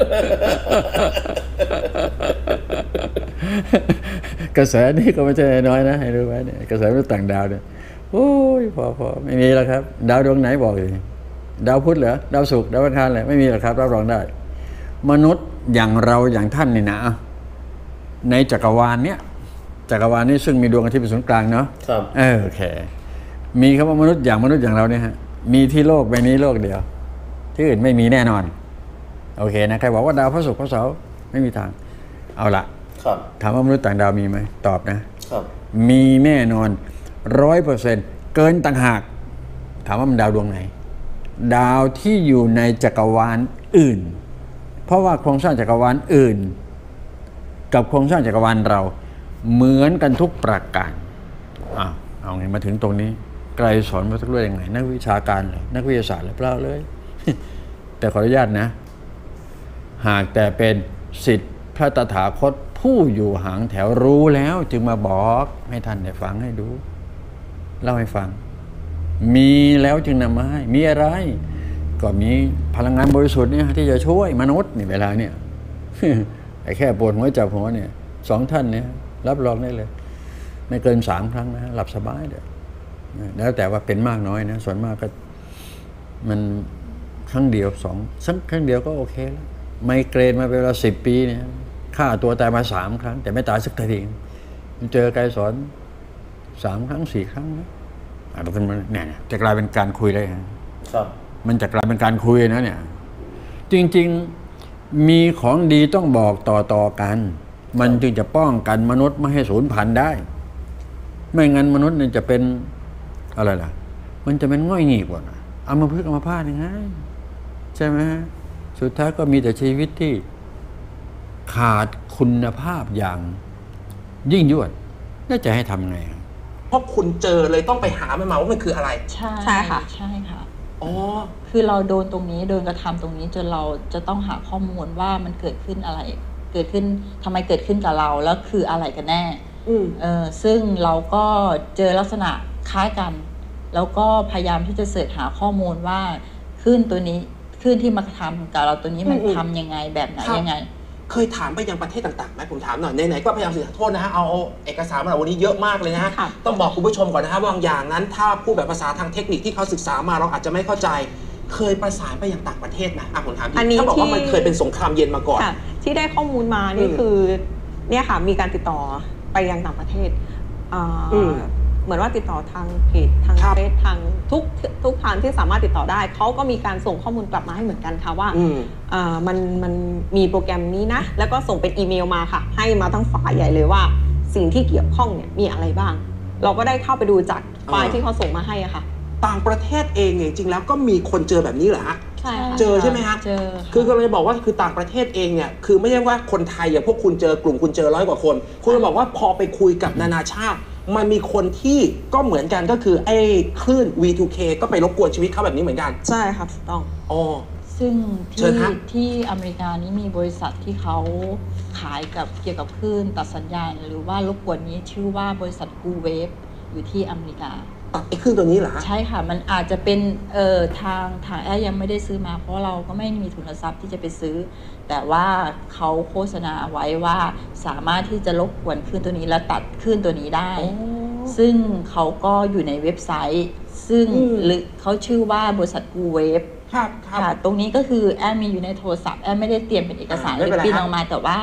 กระแสนี่ก็ไม่ใช่น้อยนะให้รู้ไว้เนี่ยกระแสมนุษย์ต่างดาวเนี่ยโอ้ยพอพอไม่มีแล้วครับดาวดวงไหนบอกเลยดาวพุธเหรอดาวศุกร์ดาวอังคารอะไรไม่มีหรอกครับรับรองได้มนุษย์อย่างเราอย่างท่านนี่นะในจักรวาลเนี้ยจักรวาลนี้ซึ่งมีดวงอาทิตย์เป็นศูนย์กลางเนาะครับเออโอเคมีคำว่ามนุษย์อย่างมนุษย์อย่างเราเนี่ยฮะมีที่โลกใบนี้โลกเดียวที่อื่นไม่มีแน่นอนโอเคนะใครบอกว่าดาวพระศุกร์พระเสาร์ไม่มีทางเอาละถามว่ามนุษย์ต่างดาวมีไหมตอบนะครับมีแน่นอนร้อยเปอร์เซ็นต์เกินต่างหากถามว่ามันดาวดวงไหนดาวที่อยู่ในจักรวาลอื่นเพราะว่าโครงสร้างจักรวาลอื่นกับโครงสร้างจักรวาลเราเหมือนกันทุกประการอ้าวเอาไงมาถึงตรงนี้ไกลสอนมาสักเรื่องยังไงนักวิชาการเลยนักวิทยาศาสตร์เลยเปล่าเลย แต่ขออนุญาตนะหากแต่เป็นศิษย์พระตถาคตผู้อยู่หางแถวรู้แล้วจึงมาบอกให้ท่านได้ฟังให้ดูเล่าให้ฟังมีแล้วจึงนำมาให้มีอะไรก็มีพลังงานบริสุทธิ์เนี่ยที่จะช่วยมนุษย์นี่เวลาเนี่ย ไอ้แค่ปวดหัวจับหัวเนี่ยสองท่านเนี่ยรับรองได้เลยไม่เกินสามครั้งนะหลับสบายเดี๋ยวแล้วแต่ว่าเป็นมากน้อยนะส่วนมากก็มันครั้งเดียวสองสักครั้งเดียวก็โอเคแล้วไมเกรนมาเป็นเวลาสิบปีเนี่ยฆ่าตัวตายมาสามครั้งแต่ไม่ตายสักทีเจอไกลสอนสามครั้งสี่ครั้งนะอะไรมันเนี่ยจะกลายเป็นการคุยได้ครับมันจะกลายเป็นการคุยนะเนี่ยจริงๆมีของดีต้องบอกต่อๆกันมันจึงจะป้องกันมนุษย์ไม่ให้สูญพันธุ์ได้ไม่งั้นมนุษย์เนี่ยจะเป็นอะไรล่ะมันจะเป็นง่อยหงิกกว่าเอามาพึ่งเอามาพาดยังไงใช่ไหมสุดท้ายก็มีแต่ชีวิตที่ขาดคุณภาพอย่างยิ่งยวดแล้วจะให้ทำไงเพราะคุณเจอเลยต้องไปหามันมาว่ามันคืออะไรใช่ใช่ค่ะใช่ค่ะอ๋อคือเราโดนตรงนี้โดนกระทำตรงนี้จนเราจะต้องหาข้อมูลว่ามันเกิดขึ้นอะไรเกิดขึ้นทำไมเกิดขึ้นกับเราแล้วคืออะไรกันแน่เออซึ่งเราก็เจอลักษณะคล้ายกันแล้วก็พยายามที่จะเสิร์ชหาข้อมูลว่าคลื่นตัวนี้คลื่นที่มาทำกับเราตัวนี้มันทำยังไงแบบไหนยังไงเคยถามไปยังประเทศต่างๆไหมผมถามหน่อยไหนๆก็พยายามสื่อโทษนะฮะเอาเอกสารมาวันนี้เยอะมากเลยนะฮะต้องบอกคุณผู้ชมก่อนนะฮะบางอย่างนั้นถ้าพูดแบบภาษาทางเทคนิคที่เขาศึกษามาเราอาจจะไม่เข้าใจเคยประสานไปยังต่างประเทศไหมอ่ะผมถามที่เขาบอกว่ามันเคยเป็นสงครามเย็นมาก่อนที่ได้ข้อมูลมานี่คือเนี่ยค่ะมีการติดต่อไปยังต่างประเทศเหมือนว่าติดต่อทางเพจทางเฟซทางทุกทุกทางที่สามารถติดต่อได้เขาก็มีการส่งข้อมูลกลับมาให้เหมือนกันค่ะว่ามันมันมีโปรแกรมนี้นะแล้วก็ส่งเป็นอีเมลมาค่ะให้มาทั้งฝ่ายใหญ่เลยว่าสิ่งที่เกี่ยวข้องเนี่ยมีอะไรบ้างเราก็ได้เข้าไปดูจากไฟล์ที่เขาส่งมาให้อะค่ะต่างประเทศเองจริงๆแล้วก็มีคนเจอแบบนี้เหรอฮะใช่เจอใช่ไหมฮะเจอคือก็เลยบอกว่าคือต่างประเทศเองเนี่ยคือไม่ใช่ว่าคนไทยอย่างพวกคุณเจอกลุ่มคุณเจอร้อยกว่าคนคุณบอกว่าพอไปคุยกับนานาชาติมันมีคนที่ก็เหมือนกันก็คือไอ้คลื่น วี ทู เค ก็ไปรบกวนชีวิตเขาแบบนี้เหมือนกันใช่ครับต้องอ๋อซึ่งที่ที่อเมริกานี้มีบริษัทที่เขาขายกับเกี่ยวกับคลื่นตัดสัญญาณหรือว่ารบกวนนี้ชื่อว่าบริษัทกูเวฟอยู่ที่อเมริกาไอ้คลื่นตัวนี้เหรอใช่ค่ะมันอาจจะเป็นเอ่อทางทางแอร์ยังไม่ได้ซื้อมาเพราะเราก็ไม่มีทุนทรัพย์ที่จะไปซื้อแต่ว่าเขาโฆษณาไว้ว่าสามารถที่จะรบกวนคลื่นตัวนี้และตัดคลื่นตัวนี้ได้ซึ่งเขาก็อยู่ในเว็บไซต์ซึ่งหรือเขาชื่อว่าบริษัทกูเวฟค่ะตรงนี้ก็คือแอร์มีอยู่ในโทรศัพท์แอร์ไม่ได้เตรียมเป็นเอกสารหรือพิมพ์ออกมาแต่ว่าต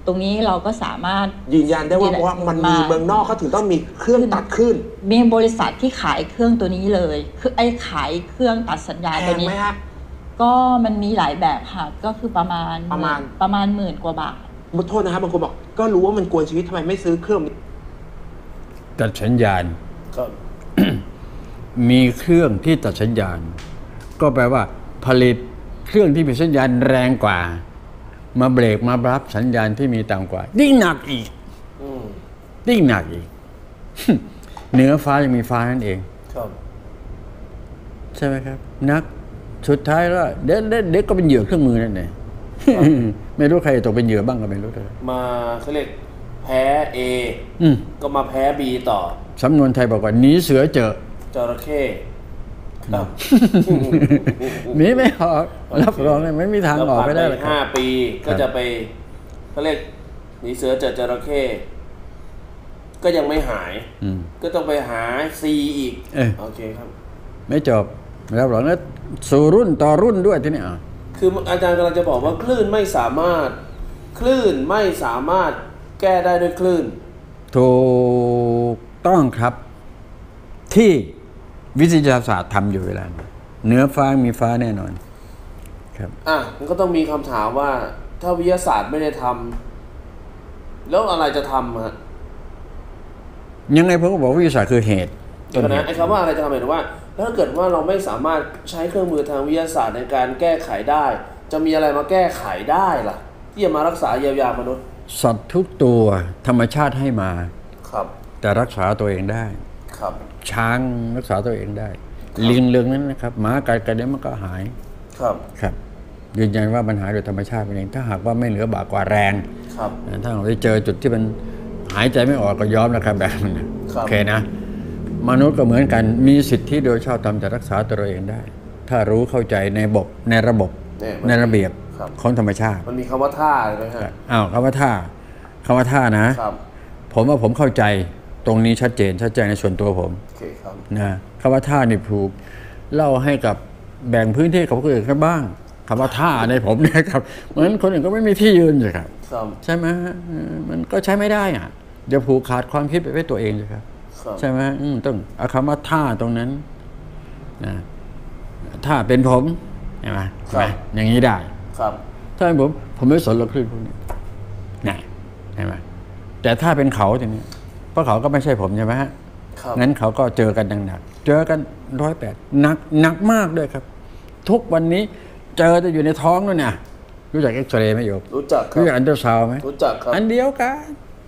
ตรงนี้เราก็สามารถยืนยันได้ว่าว่ามันมีเมืองนอกเขาถึงต้องมีเครื่องตัดคลื่นมีบริษัทที่ขายเครื่องตัวนี้เลยคือไอ้ขายเครื่องตัดสัญญาณตัวนี้ก็มันมีหลายแบบค่ะก็คือประมาณประมาณประมาณหมื่นกว่าบาทขอโทษนะครับบางคนบอกก็รู้ว่ามันกวนชีวิตทำไมไม่ซื้อเครื่องตัดสัญญาณ มีเครื่องที่ตัดสัญญาณก็แปลว่าผลิตเครื่องที่มีสัญญาณแรงกว่ามาเบรกมารับสัญญาณที่มีต่ำกว่ายิ่งหนักอีกยิ่งหนักอีก เหนือฟ้ายังมีฟ้านั่นเองใช่ไหมครับนักสุดท้ายแล้วเด็กเด็กก็เป็นเหยื่อเครื่องมือนั่นเอง ไม่รู้ใครตกเป็นเหยื่อบ้างก็ไม่รู้เลยมาเขาเรียกแพ้ A ก็มาแพ้ B ต่อสำนวนไทยบอกว่าหนีเสือเจอจระเข้หนีไม่ออกรับรองเลยไม่มีทางออกไปได้เลยห้าปีก็จะไปเขาเรียกหนีเสือเจอจระเข้ก็ยังไม่หายก็ต้องไปหา C อีกโอเคครับไม่จบรับรองแล้วสู่รุ่นต่อรุ่นด้วยที่นี่อ่ะคืออาจารย์กำลังจะบอกว่าคลื่นไม่สามารถคลื่นไม่สามารถแก้ได้ด้วยคลื่นถูกต้องครับที่วิทยาศาสตร์ทำอยู่เวลาเหนือฟ้ามีฟ้าแน่นอนครับอ่ะมันก็ต้องมีคำถามว่าถ้าวิทยาศาสตร์ไม่ได้ทำแล้วอะไรจะทำฮะยังไงผมก็บอกวิทยาศาสตร์คือเหตุต้นเหตุไอ้คำว่าอะไรจะทำหมายถึงว่าถ้าเกิดว่าเราไม่สามารถใช้เครื่องมือทางวิทยาศาสตร์ในการแก้ไขได้จะมีอะไรมาแก้ไขได้ล่ะที่จะมารักษาเยียวยามนุษย์สัตว์ทุกตัวธรรมชาติให้มาครับแต่รักษาตัวเองได้ครับช้างรักษาตัวเองได้ลิงเรื่องนั้นนะครับหมากัดกันเดี๋ยวมันก็หายครับครับยืนยันว่ามันหายโดยธรรมชาติเองถ้าหากว่าไม่เหนือบากกว่าแรงครับถ้าเราได้เจอจุดที่มันหายใจไม่ออกก็ยอมแล้วครับแบบนั้นโอเคนะมนุษย์ก็เหมือนกันมีสิทธิโดยชอบธรรมจะรักษาตัวเองได้ถ้ารู้เข้าใจในระบบในระบบในระเบียบของธรรมชาติมันมีคำว่าท่าไหมฮะอ้าวคำว่าท่าคำว่าท่านะผมว่าผมเข้าใจตรงนี้ชัดเจนชัดเจนในส่วนตัวผมนะคำว่าท่านี่ผูกเล่าให้กับแบ่งพื้นที่กับคนอื่นกันบ้างคำว่าท่าในผมเนี่ยครับเหมือนคนอื่นก็ไม่มีที่ยืนเลยครับใช่ไหมมันก็ใช้ไม่ได้อ่ะเดี๋ยวผูกขาดความคิดไปไว้ตัวเองเลยครับใช่ไหมต้องเอาคำว่าท่าตรงนั้นนะท่าเป็นผมใช่ไหมใช่ไหมอย่างนี้ได้ครับถ้าเป็นผมผมไม่สนหรอกคลื่นพวกนี้นะใช่ไหมแต่ถ้าเป็นเขาอย่างนี้เพราะเขาก็ไม่ใช่ผมใช่ไหมฮะงั้นเขาก็เจอกันหนักเจอกันร้อยแปดหนักหนักมากด้วยครับทุกวันนี้เจอจะอยู่ในท้องนั่นน่ะรู้จักเอ็กซเรย์ไหมโยมรู้จักครับรู้จักอันเดอร์ซาวด์ไหมรู้จักครับอันเดียวกัน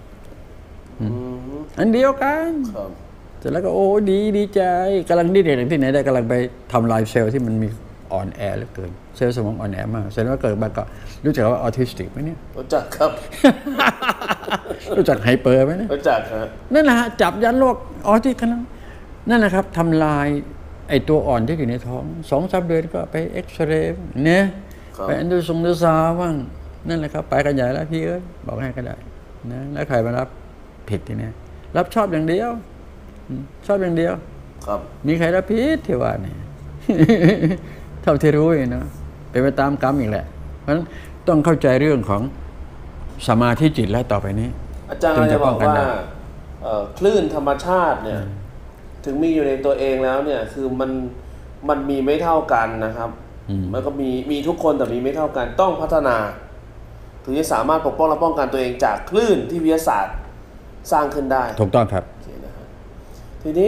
อันเดียวกันเสร็จแล้วก็โอ้ดีดีใจกำลังดิ้นเองที่ไหนได้กำลังไปทำลายเซลล์ที่มันมีอ่อนแอเหลือเกินเซลล์สมองอ่อนแอมากเสร็จแล้วเกิดมาก็รู้จักว่าออทิสติกไหมเนี่ยรู้จักครับรู้จักไฮเปอร์ไหมเนี่ยรู้จักครับนั่นแหละจับยันโรคออทิสติกนั่นนั่นแหละครับทำลายไอตัวอ่อนที่อยู่ในท้องสองสามเดือนก็ไปเอ็กซเรย์เนี่ยไปอันดูทรงดูซาว่างนั่นแหละครับไปกันใหญ่แล้วพี่เอ้ยบอกให้ก็ได้นะแล้วใครมารับผิดทีนี้รับชอบอย่างเดียวชอบอย่างเดียวครับมีใครรับผิดที่ว่านี่ เท่าที่รู้เนาะเป็นไปตามกรรมอีกแหละเพราะฉะนั้นต้องเข้าใจเรื่องของสมาธิจิตและต่อไปนี้อาจารย์จะบอกว่าคลื่นธรรมชาติเนี่ยถึงมีอยู่ในตัวเองแล้วเนี่ยคือมันมันมีไม่เท่ากันนะครับมันก็มีมีทุกคนแต่มีไม่เท่ากันต้องพัฒนาถึงจะสามารถปกป้องและป้องกันตัวเองจากคลื่นที่วิทยาศาสตร์สร้างขึ้นได้ถูกต้องครับทีนี้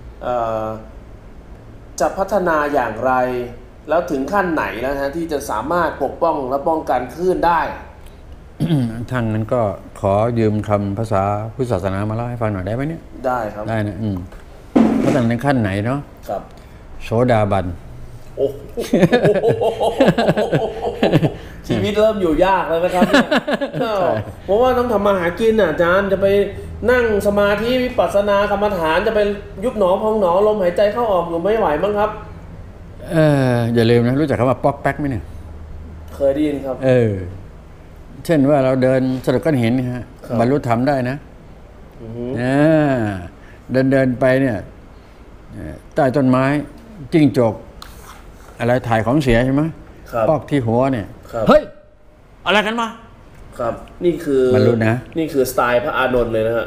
จะพัฒนาอย่างไรแล้วถึงขั้นไหนแล้วฮะที่จะสามารถปกป้องและป้องกันคลื่นได้ทางนั้นก็ขอยืมคำภาษาพุทธศาสนามาเล่าให้ฟังหน่อยได้ไหมเนี่ยได้ครับได้นะอืมพัฒนาในขั้นไหนเนาะครับโสดาบันโอ้ชีวิตเริ่มอยู่ยากแล้วนะครับเพราะว่าต้องทำมาหากินอ่ะอาจารย์จะไปนั่งสมาธิวิปัสสนากรรมฐานจะไปยุบหนอพองหนอลมหายใจเข้าออกอยู่ไม่ไหวมั้งครับเอออย่าลืมนะรู้จักคำว่าป๊อกแป๊กไหมเนี่ยเคยได้ยินครับเออเช่นว่าเราเดินสะดุดก้อนหินฮะบรรลุธรรมได้นะอ่าเดินเดินไปเนี่ยใต้ต้นไม้จิ้งจกอะไรถ่ายของเสียใช่ไหมปอกที่หัวเนี่ยเฮ้ยอะไรกันมาครับนี่คือบรรลุนะนี่คือสไตล์พระอานนท์เลยนะฮะ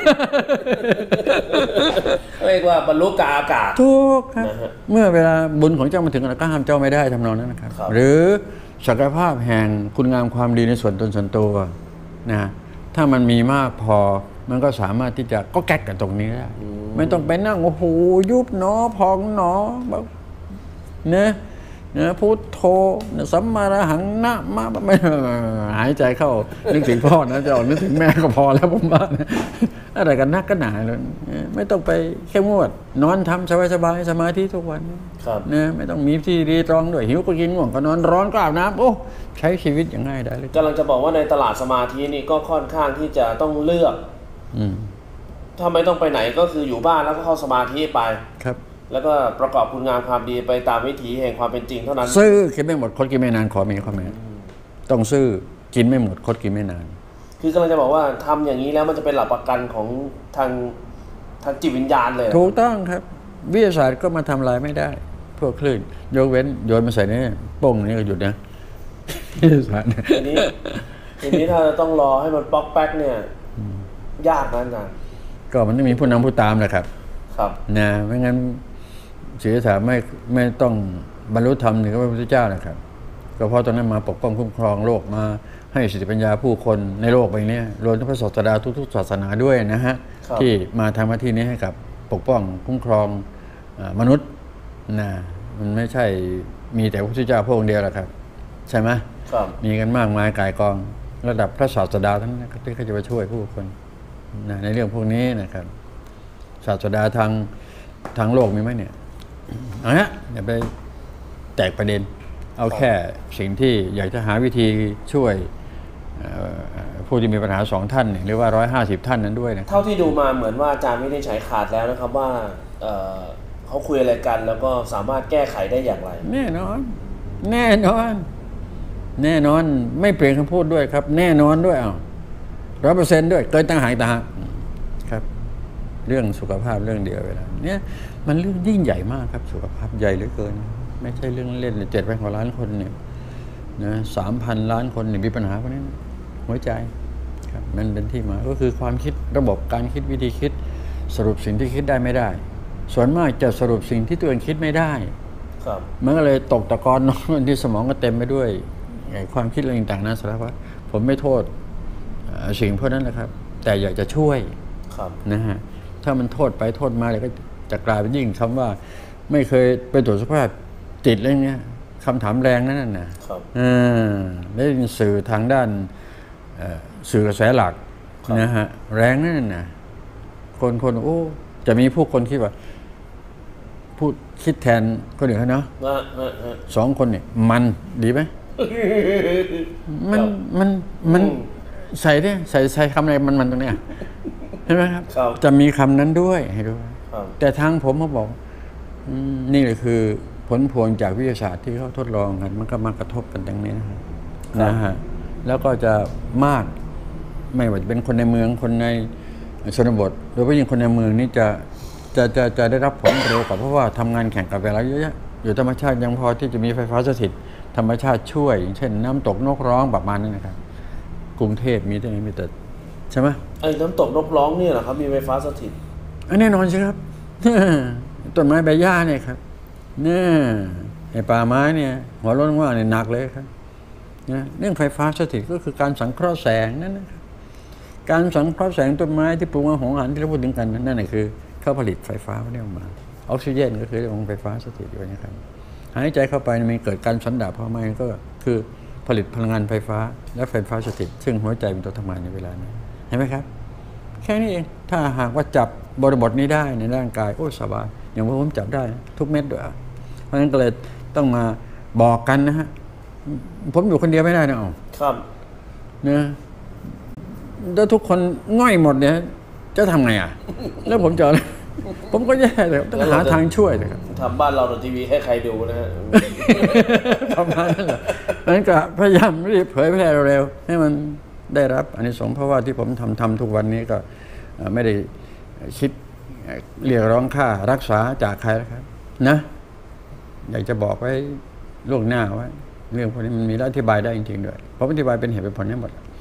เรียกว่าบรรลุกาอากาศถูกครับเมื่อเวลาบุญของเจ้ามาถึงเราก็ห้ามเจ้าไม่ได้ทำนองนั้นนะครับหรือศักยภาพแห่งคุณงามความดีในส่วนตนส่วนตัวนะถ้ามันมีมากพอมันก็สามารถที่จะก็แก๊กกันตรงนี้ได้ไม่ต้องไปนั่งโอ้โหยุบหนอพองหนอแบบเนี่ยนะพุทโธสัมมาระหังนะมาไม่หายใจเข้านึกถึงพ่อนะจะออกนึกถึงแม่ก็พอแล้วผมว่าอะไรกันนักกันหนาเลยไม่ต้องไปเข้มงวดนอนทำสบายๆสมาธิทุกวันนะไม่ต้องมีที่รีตรองด้วยหิวก็กินง่วงก็นอนร้อนก็อาบน้ำโอ้ใช้ชีวิตอย่างง่ายได้เลยกำลังจะบอกว่าในตลาดสมาธินี่ก็ค่อนข้างที่จะต้องเลือกถ้าไม่ต้องไปไหนก็คืออยู่บ้านแล้วก็เข้าสมาธิไปครับแล้วก็ประกอบคุณงามความดีไปตามวิถีแห่งความเป็นจริงเท่านั้นซื่อกินไม่หมดคดกินไม่นานขอมีข้อแม้ต้องซื่อกินไม่หมดคดกินไม่นานคือกำลังจะบอกว่าทำอย่างนี้แล้วมันจะเป็นหลักประกันของทางทางจิตวิญญาณเลยถูกต้องครับวิทยาศาสตร์ก็มาทำลายไม่ได้พวกคลื่นยกเว้นโยนมาใส่นี่โป้งนี่ก็หยุดนะวิทยาศาสตร์ทีนี้ทีนี้ถ้าต้องรอให้มันป๊อกแป๊กเนี่ยยากนะอาจารย์ก็มันต้องมีผู้นำผู้ตามแหละครับครับนะไม่งั้นศิลธรรมไม่ไม่ต้องบรรลุธรรมถึงพระพุทธเจ้านะครับก็เพราะตอนนั้นมาปกป้องคุ้มครองโลกมาให้สติปัญญาผู้คนในโลกใบนี้รวมทั้งพระศาสดาทุกๆศาสนาด้วยนะฮะที่มาทำหน้าที่นี้ให้กับปกป้องคุ้มครองมนุษย์นะมันไม่ใช่มีแต่พระพุทธเจ้าพระองค์เดียวหรอกครับใช่ไหมมีกันมากมายกายกองระดับพระศาสดาทั้งนั้นที่เขาจะมาช่วยผู้คนนะในเรื่องพวกนี้นะครับศาสดาทางทางโลกมีไหมเนี่ยเอาฮะอย่าไปแตกประเด็นเอาแค่สิ่งที่อยากจะหาวิธีช่วยผู้ที่มีปัญหาสองท่านหรือว่าร้อยห้าสิบท่านนั้นด้วยนะเท่าที่ดูมาเหมือนว่าอาจารย์ไม่ได้ใช้ขาดแล้วนะครับว่าเขาคุยอะไรกันแล้วก็สามารถแก้ไขได้อย่างไรแน่นอนแน่นอนแน่นอนไม่เปลี่ยนคำพูดด้วยครับแน่นอนด้วยอ้าวร้อยเปอร์เซ็นต์ด้วยเกินตั้งหายตาครับเรื่องสุขภาพเรื่องเดียวเวลาเนี่ยมันเรื่องยิ่งใหญ่มากครับสุขภาพใหญ่เหลือเกินไม่ใช่เรื่องเล่นเลยเจ็ดพันกว่าล้านคนเนี่ยนะสามพันล้านคนเนี่ยมีปัญหาพวกนี้หัวใจครับมันเป็นที่มาก็คือความคิดระบบการคิดวิธีคิดสรุปสิ่งที่คิดได้ไม่ได้ส่วนมากจะสรุปสิ่งที่ตัวเองคิดไม่ได้ครับมันก็เลยตกตะกอนนอนที่สมองก็เต็มไปด้วยความคิดอะไรต่างๆนั้นสารพัดผมไม่โทษสิ่งพวกนั้นนะครับแต่อยากจะช่วยนะฮะถ้ามันโทษไปโทษมาเลยก็จะกลายเป็นยิ่งคำว่าไม่เคยไปตรวจสุขภาพติดอะไรเงี้ยคำถามแรงนั่นน่ะอ่าได้สื่อทางด้านสื่อกระแสหลักนะฮะแรงนั่นน่ะคนคนโอ้จะมีผู้คนคิดว่าพูดคิดแทนคนอื่นเขาเนาะสองคนเนี่ยมันดีไหมมันมันมันใส่ได้ใส่ใส่คำอะไรมันมันตรงเนี้ยใช่ไหมครับจะมีคำนั้นด้วยให้ด้วยแต่ทางผมเขาบอกนี่เลยคือผลพวงจากวิทยาศาสตร์ที่เขาทดลองกันมันก็มากระทบกันตรงนี้นะฮะแล้วก็จะมากไม่ว่าจะเป็นคนในเมืองคนในชนบทโดยเฉพาะยิ่งคนในเมืองนี่จะจะจะจะได้รับผลเร็วกว่าเพราะว่าทำงานแข่งกับเวลาเยอะๆอยู่ธรรมชาติยังพอที่จะมีไฟฟ้าสถิตธรรมชาติช่วยเช่นน้ำตกนกร้องประมาณนั้นนะครับกรุงเทพมีแต่มีแต่ใช่ไหมไอ้น้ำตกนกร้องเนี่ยเหรอครับมีไฟฟ้าสถิตอันแน่นอนใช่ครับต้นไม้ใบหญ้าเนี่ยครับเนี่ยไอ้ป่าไม้เนี่ยหัวร้อนว่าเนี่ยหนักเลยครับเนี่ยเรื่องไฟฟ้าสถิตก็คือการสังเคราะห์แสงนั่นนะครับการสังเคราะห์แสงต้นไม้ที่ปลูกมาของอาหารที่เราพูดถึงกันนั่นแหละคือเขาผลิตไฟฟ้าไม่ได้ออกมาออกซิเจนก็คือเรื่องของไฟฟ้าสถิตอยู่นะครับหายใจเข้าไปมันเกิดการสันดาปภายในก็คือผลิตพลังงานไฟฟ้าและไฟฟ้าสถิตซึ่งหัวใจเป็นตัวทำงานในเวลานั้นเห็นไหมครับแค่นี้เองถ้าหากว่าจับบริบทนี้ได้ในร่างกายโอ้สบายอย่างว่าผมจับได้ทุกเม็ดด้วยเพราะฉะนั้นก็เลยต้องมาบอกกันนะฮะผมอยู่คนเดียวไม่ได้นะอ๋อครับนะแล้วทุกคนง่อยหมดเนี่ยจะทำไงอ่ะแล้วผมจะผมก็แย่เลยต้องหาทางช่วยนะครับทำบ้านเราในทีวีให้ใครดูนะฮะประมาณนั้นแหละนั้นก็พยายามรีบเผยแพร่เร็วๆให้มันได้รับอานิสงส์เพราะว่าที่ผมทำทำทุกวันนี้ก็ไม่ได้คิดเรียกร้องค่ารักษาจากใครนะครับนะอยากจะบอกไว้ล่วงหน้าว่าเรื่องพวกนี้มันมีอธิบายได้จริงๆด้วยเพราะอธิบายเป็นเหตุเป็นผลทั้งหมด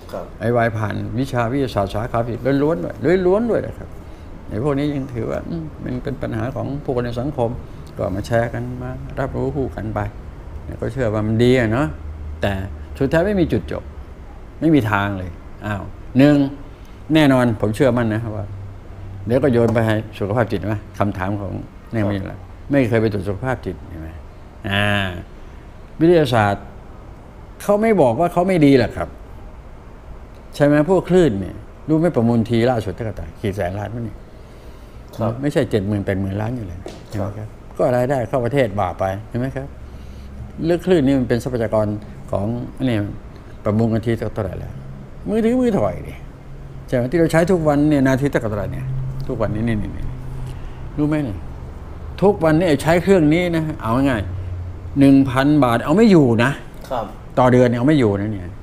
ไอ้วายผ่านวิชาวิทยาศาสตร์สาขาฟิสิกส์ล้วนๆด้วยล้วนๆด้วยนะครับไอ้พวกนี้ยังถือว่ามันเป็นปัญหาของผู้คนในสังคมก็มาแชร์กันมารับรู้คู่กันไปก็เชื่อว่ามันดีเนาะแต่สุดท้ายไม่มีจุดจบไม่มีทางเลยอ้าวหนึ่งแน่นอนผมเชื่อมั่นนะว่าเดี๋ยวก็โยนไปให้สุขภาพจิตไหมคำถามของแน่มีแล้วไม่เคยไปตรวจสุขภาพจิตใช่ไหมอ่าวิทยาศาสตร์เขาไม่บอกว่าเขาไม่ดีหรอกครับใช่ไหมพวกคลื่นเนี่ยรู้ไม่ประมูลทีล่าสุดเท่าไหร่กี่แสนล้านมั้งเนี่ยไม่ใช่เจ็ดหมื่นแปดหมื่นล้านอยู่เลยใช่ไหมครับก็รายได้เข้าประเทศบาปไปใช่ไหมครับเรื่องคลื่นนี่มันเป็นทรัพยากรของนี่ประมูลกันทีเท่าไหร่แล้วมือถือมือถอยดิใช่ไหมที่เราใช้ทุกวันเนี่ยนาทีเท่าไหร่เนี่ยทุกวันนี้นี่นี่รู้ไหมเนี่ยทุกวันนี้ใช้เครื่องนี้นะเอาง่ายหนึ่งพันบาทเอาไม่อยู่นะต่อเดือนเอาไม่อยู่นะเนี่ย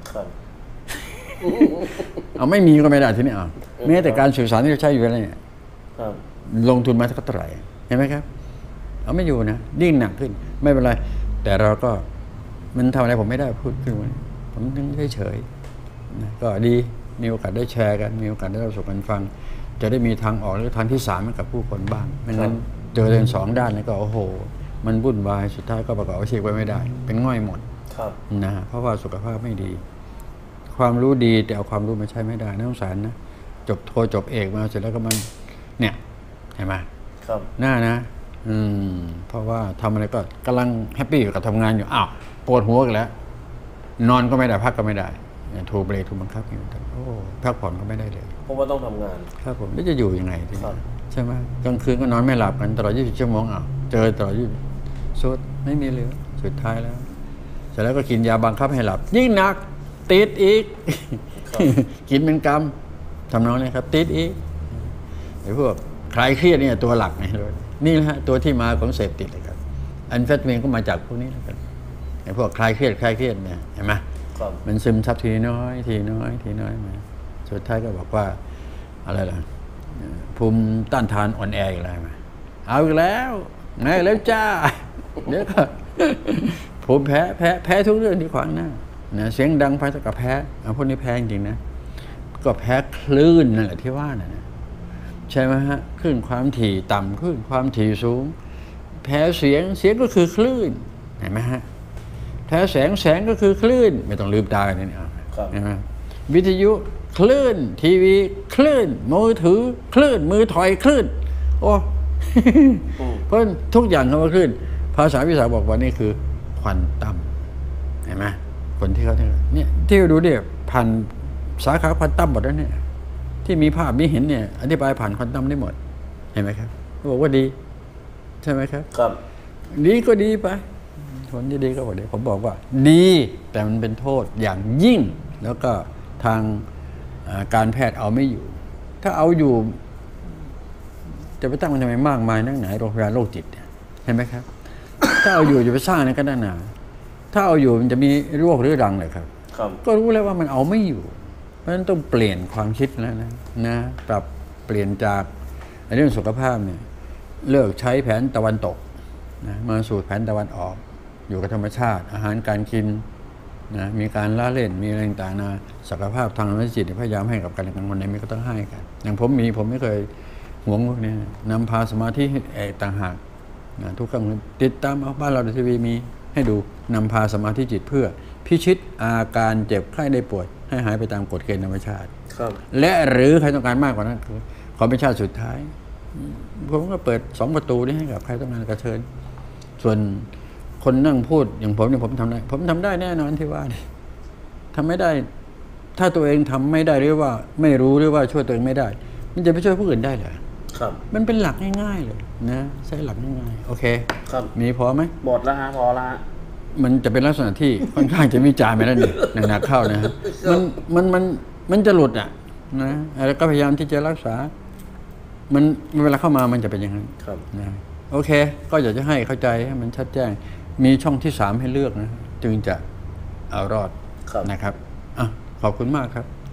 เอาไม่มีก็ไม่ได้ทีนี้เอาแม้แต่การสื่อสารที่เราใช้อยู่แล้วเนี่ยลงทุนมาเท่าไหร่เห็นไหมครับเอาไม่อยู่นะยิ่งหนักขึ้นไม่เป็นไรแต่เราก็มันทำอะไรผมไม่ได้พูดขึ้นวันนี้ผมยังเฉยๆนะก็ดีมีโอกาสได้แชร์กันมีโอกาสได้รับสู่กันฟังจะได้มีทางออกหรือทางที่สามให้กับผู้คนบ้างไม่งั้นเจอเรื่องสองด้านแล้วก็โอ้โหมันวุ่นวายสุดท้ายก็ประกอบอาชีพไว้ไม่ได้เป็นง่อยหมดนะเพราะว่าสุขภาพไม่ดีความรู้ดีแต่เอาความรู้มาใช้ไม่ได้น่าสงสารนะจบโทจบเอกมาเสร็จแล้วก็มันเนี่ยเห็นไหมหน้านะอืมเพราะว่าทำอะไรก็กำลังแฮปปี้กับทำงานอยู่อ้าวปวดหัวกันแล้วนอนก็ไม่ได้พักก็ไม่ได้ถูกเบรกถูกบังคับอยู่โอ้พักผ่อนก็ไม่ได้เลยเพราะว่าต้องทำงานครับผมแล้วจะอยู่ยังไงทีนี้ใช่ไหมกลางคืนก็นอนไม่หลับกันตลอดยี่สิบชั่วโมงอ้าวเจอตลอดยี่สิบสุดไม่มีเหลือสุดท้ายแล้วเสร็จแล้วก็กินยาบังคับให้หลับยิ่งหนักติดอีก กินเป็นกรรมทำนองนี้ครับติดอีกไอ้พวกคลายเครียดเนี่ยตัวหลักไงนี่นะฮะตัวที่มาของเสพติดเลยครับอันเฟตามีนก็มาจากพวกนี้นะครับไอ้พวกคลายเครียดคลายเครียดเนี่ยเห็นไหมมันซึมซับทีน้อยทีน้อยทีน้อยมาสุดท้ายก็บอกว่าอะไรล่ะภูมิต้านทานอ่อนแออีกแล้วมาเอาอีกแล้วไงแล้วจ้าเดี๋ยวก็ผมแพ้แพ้แพ้ทุกเรื่องที่ขวางหน้านะเสียงดังไปสักกับแพ้เอาพวกนี้แพ้จริงนะก็แพ้คลื่นนั่นแหละที่ว่าน่ะใช่ไหมฮะคลื่นความถี่ต่ำคลื่นความถี่สูงแพ้เสียงเสียงก็คือคลื่นเห็นไหมฮะแพ้แสงแสงก็คือคลื่นไม่ต้องลืมตากันนี่นะวิทยุคลื่นทีวีคลื่นมือถือคลื่นมือถอยคลื่นโอ้ เพราะทุกอย่างคำว่าคลื่นภาษาวิทยาศาสตร์บอกว่านี่คือควอนตัมเห็นไหมคนที่เขาเนี่ยที่ดูเนี่ยผ่านสาขาควอนตัมหมดแล้วเนี่ยที่มีภาพมีเห็นเนี่ยอธิบายผ่านควอนตัมได้หมดเห็นไหมครับเขาบอกว่าดีใช่ไหมครับครับดีก็ดีไปคนที่ดีก็บอกดีผมบอกว่าดีแต่มันเป็นโทษอย่างยิ่งแล้วก็ทางการแพทย์เอาไม่อยู่ถ้าเอาอยู่จะไปตั้งมันทำไมมากมายนักหนาโรงพยาบาลโรคจิตเห็นไหมครับ ถ้าเอาอยู่จะไปสร้างในกันหนาถ้าเอาอยู่มันจะมีโรคเรื้อรังเลยครับก็รู้แล้วว่ามันเอาไม่อยู่เพราะฉะนั้นต้องเปลี่ยนความคิดแล้วนะนะปรับเปลี่ยนจากเรื่องสุขภาพเนี่ยเลิกใช้แผนตะวันตกนะมาสู่แผนตะวันออกอยู่กับธรรมชาติอาหารการกินนะมีการละเล่นมีอะไรต่างๆนะสุขภาพทางจิตพยายามให้กับการกำลังในนี้ก็ต้องให้กันอย่างผมมีผมไม่เคยหวงพวกนี้นำพาสมาธิเอกต่างหากนะทุกครั้งติดตามบ้านเราในทีวีมีให้ดูนำพาสมาธิจิตเพื่อพิชิตอาการเจ็บไข้ได้ป่วยให้หายไปตามกฎเกณฑ์ธรรมชาติและหรือใครต้องการมากกว่านั้นคือขอเป็นชาติสุดท้ายผมก็เปิดสองประตูนี้ให้กับใครต้องการกระเชิญส่วนคนนั่งพูดอย่างผมเนี่ยผมทำได้ผมทำได้แน่นอนที่ว่าทำไม่ได้ถ้าตัวเองทำไม่ได้หรือว่าไม่รู้หรือว่าช่วยตัวเองไม่ได้มันจะไปช่วยผู้อื่นได้เหรอครับมันเป็นหลักง่ายๆเลยนะใช้หลักง่ายๆโอเคครับมีพอไหมหมดแล้วฮะพอละมันจะเป็นลักษณะที่ค่อนข้างจะมีจานไปแล้วนี่หนักๆเข้านะฮะมันมันมันมันจะหลุดอ่ะนะแล้วก็พยายามที่จะรักษามันเวลาเข้ามามันจะเป็นอย่างนั้นนะโอเคก็อยากจะให้เข้าใจให้มันชัดแจ้งมีช่องที่สามให้เลือกนะจึงจะเอารอดนะครับอ่ะขอบคุณมากครับ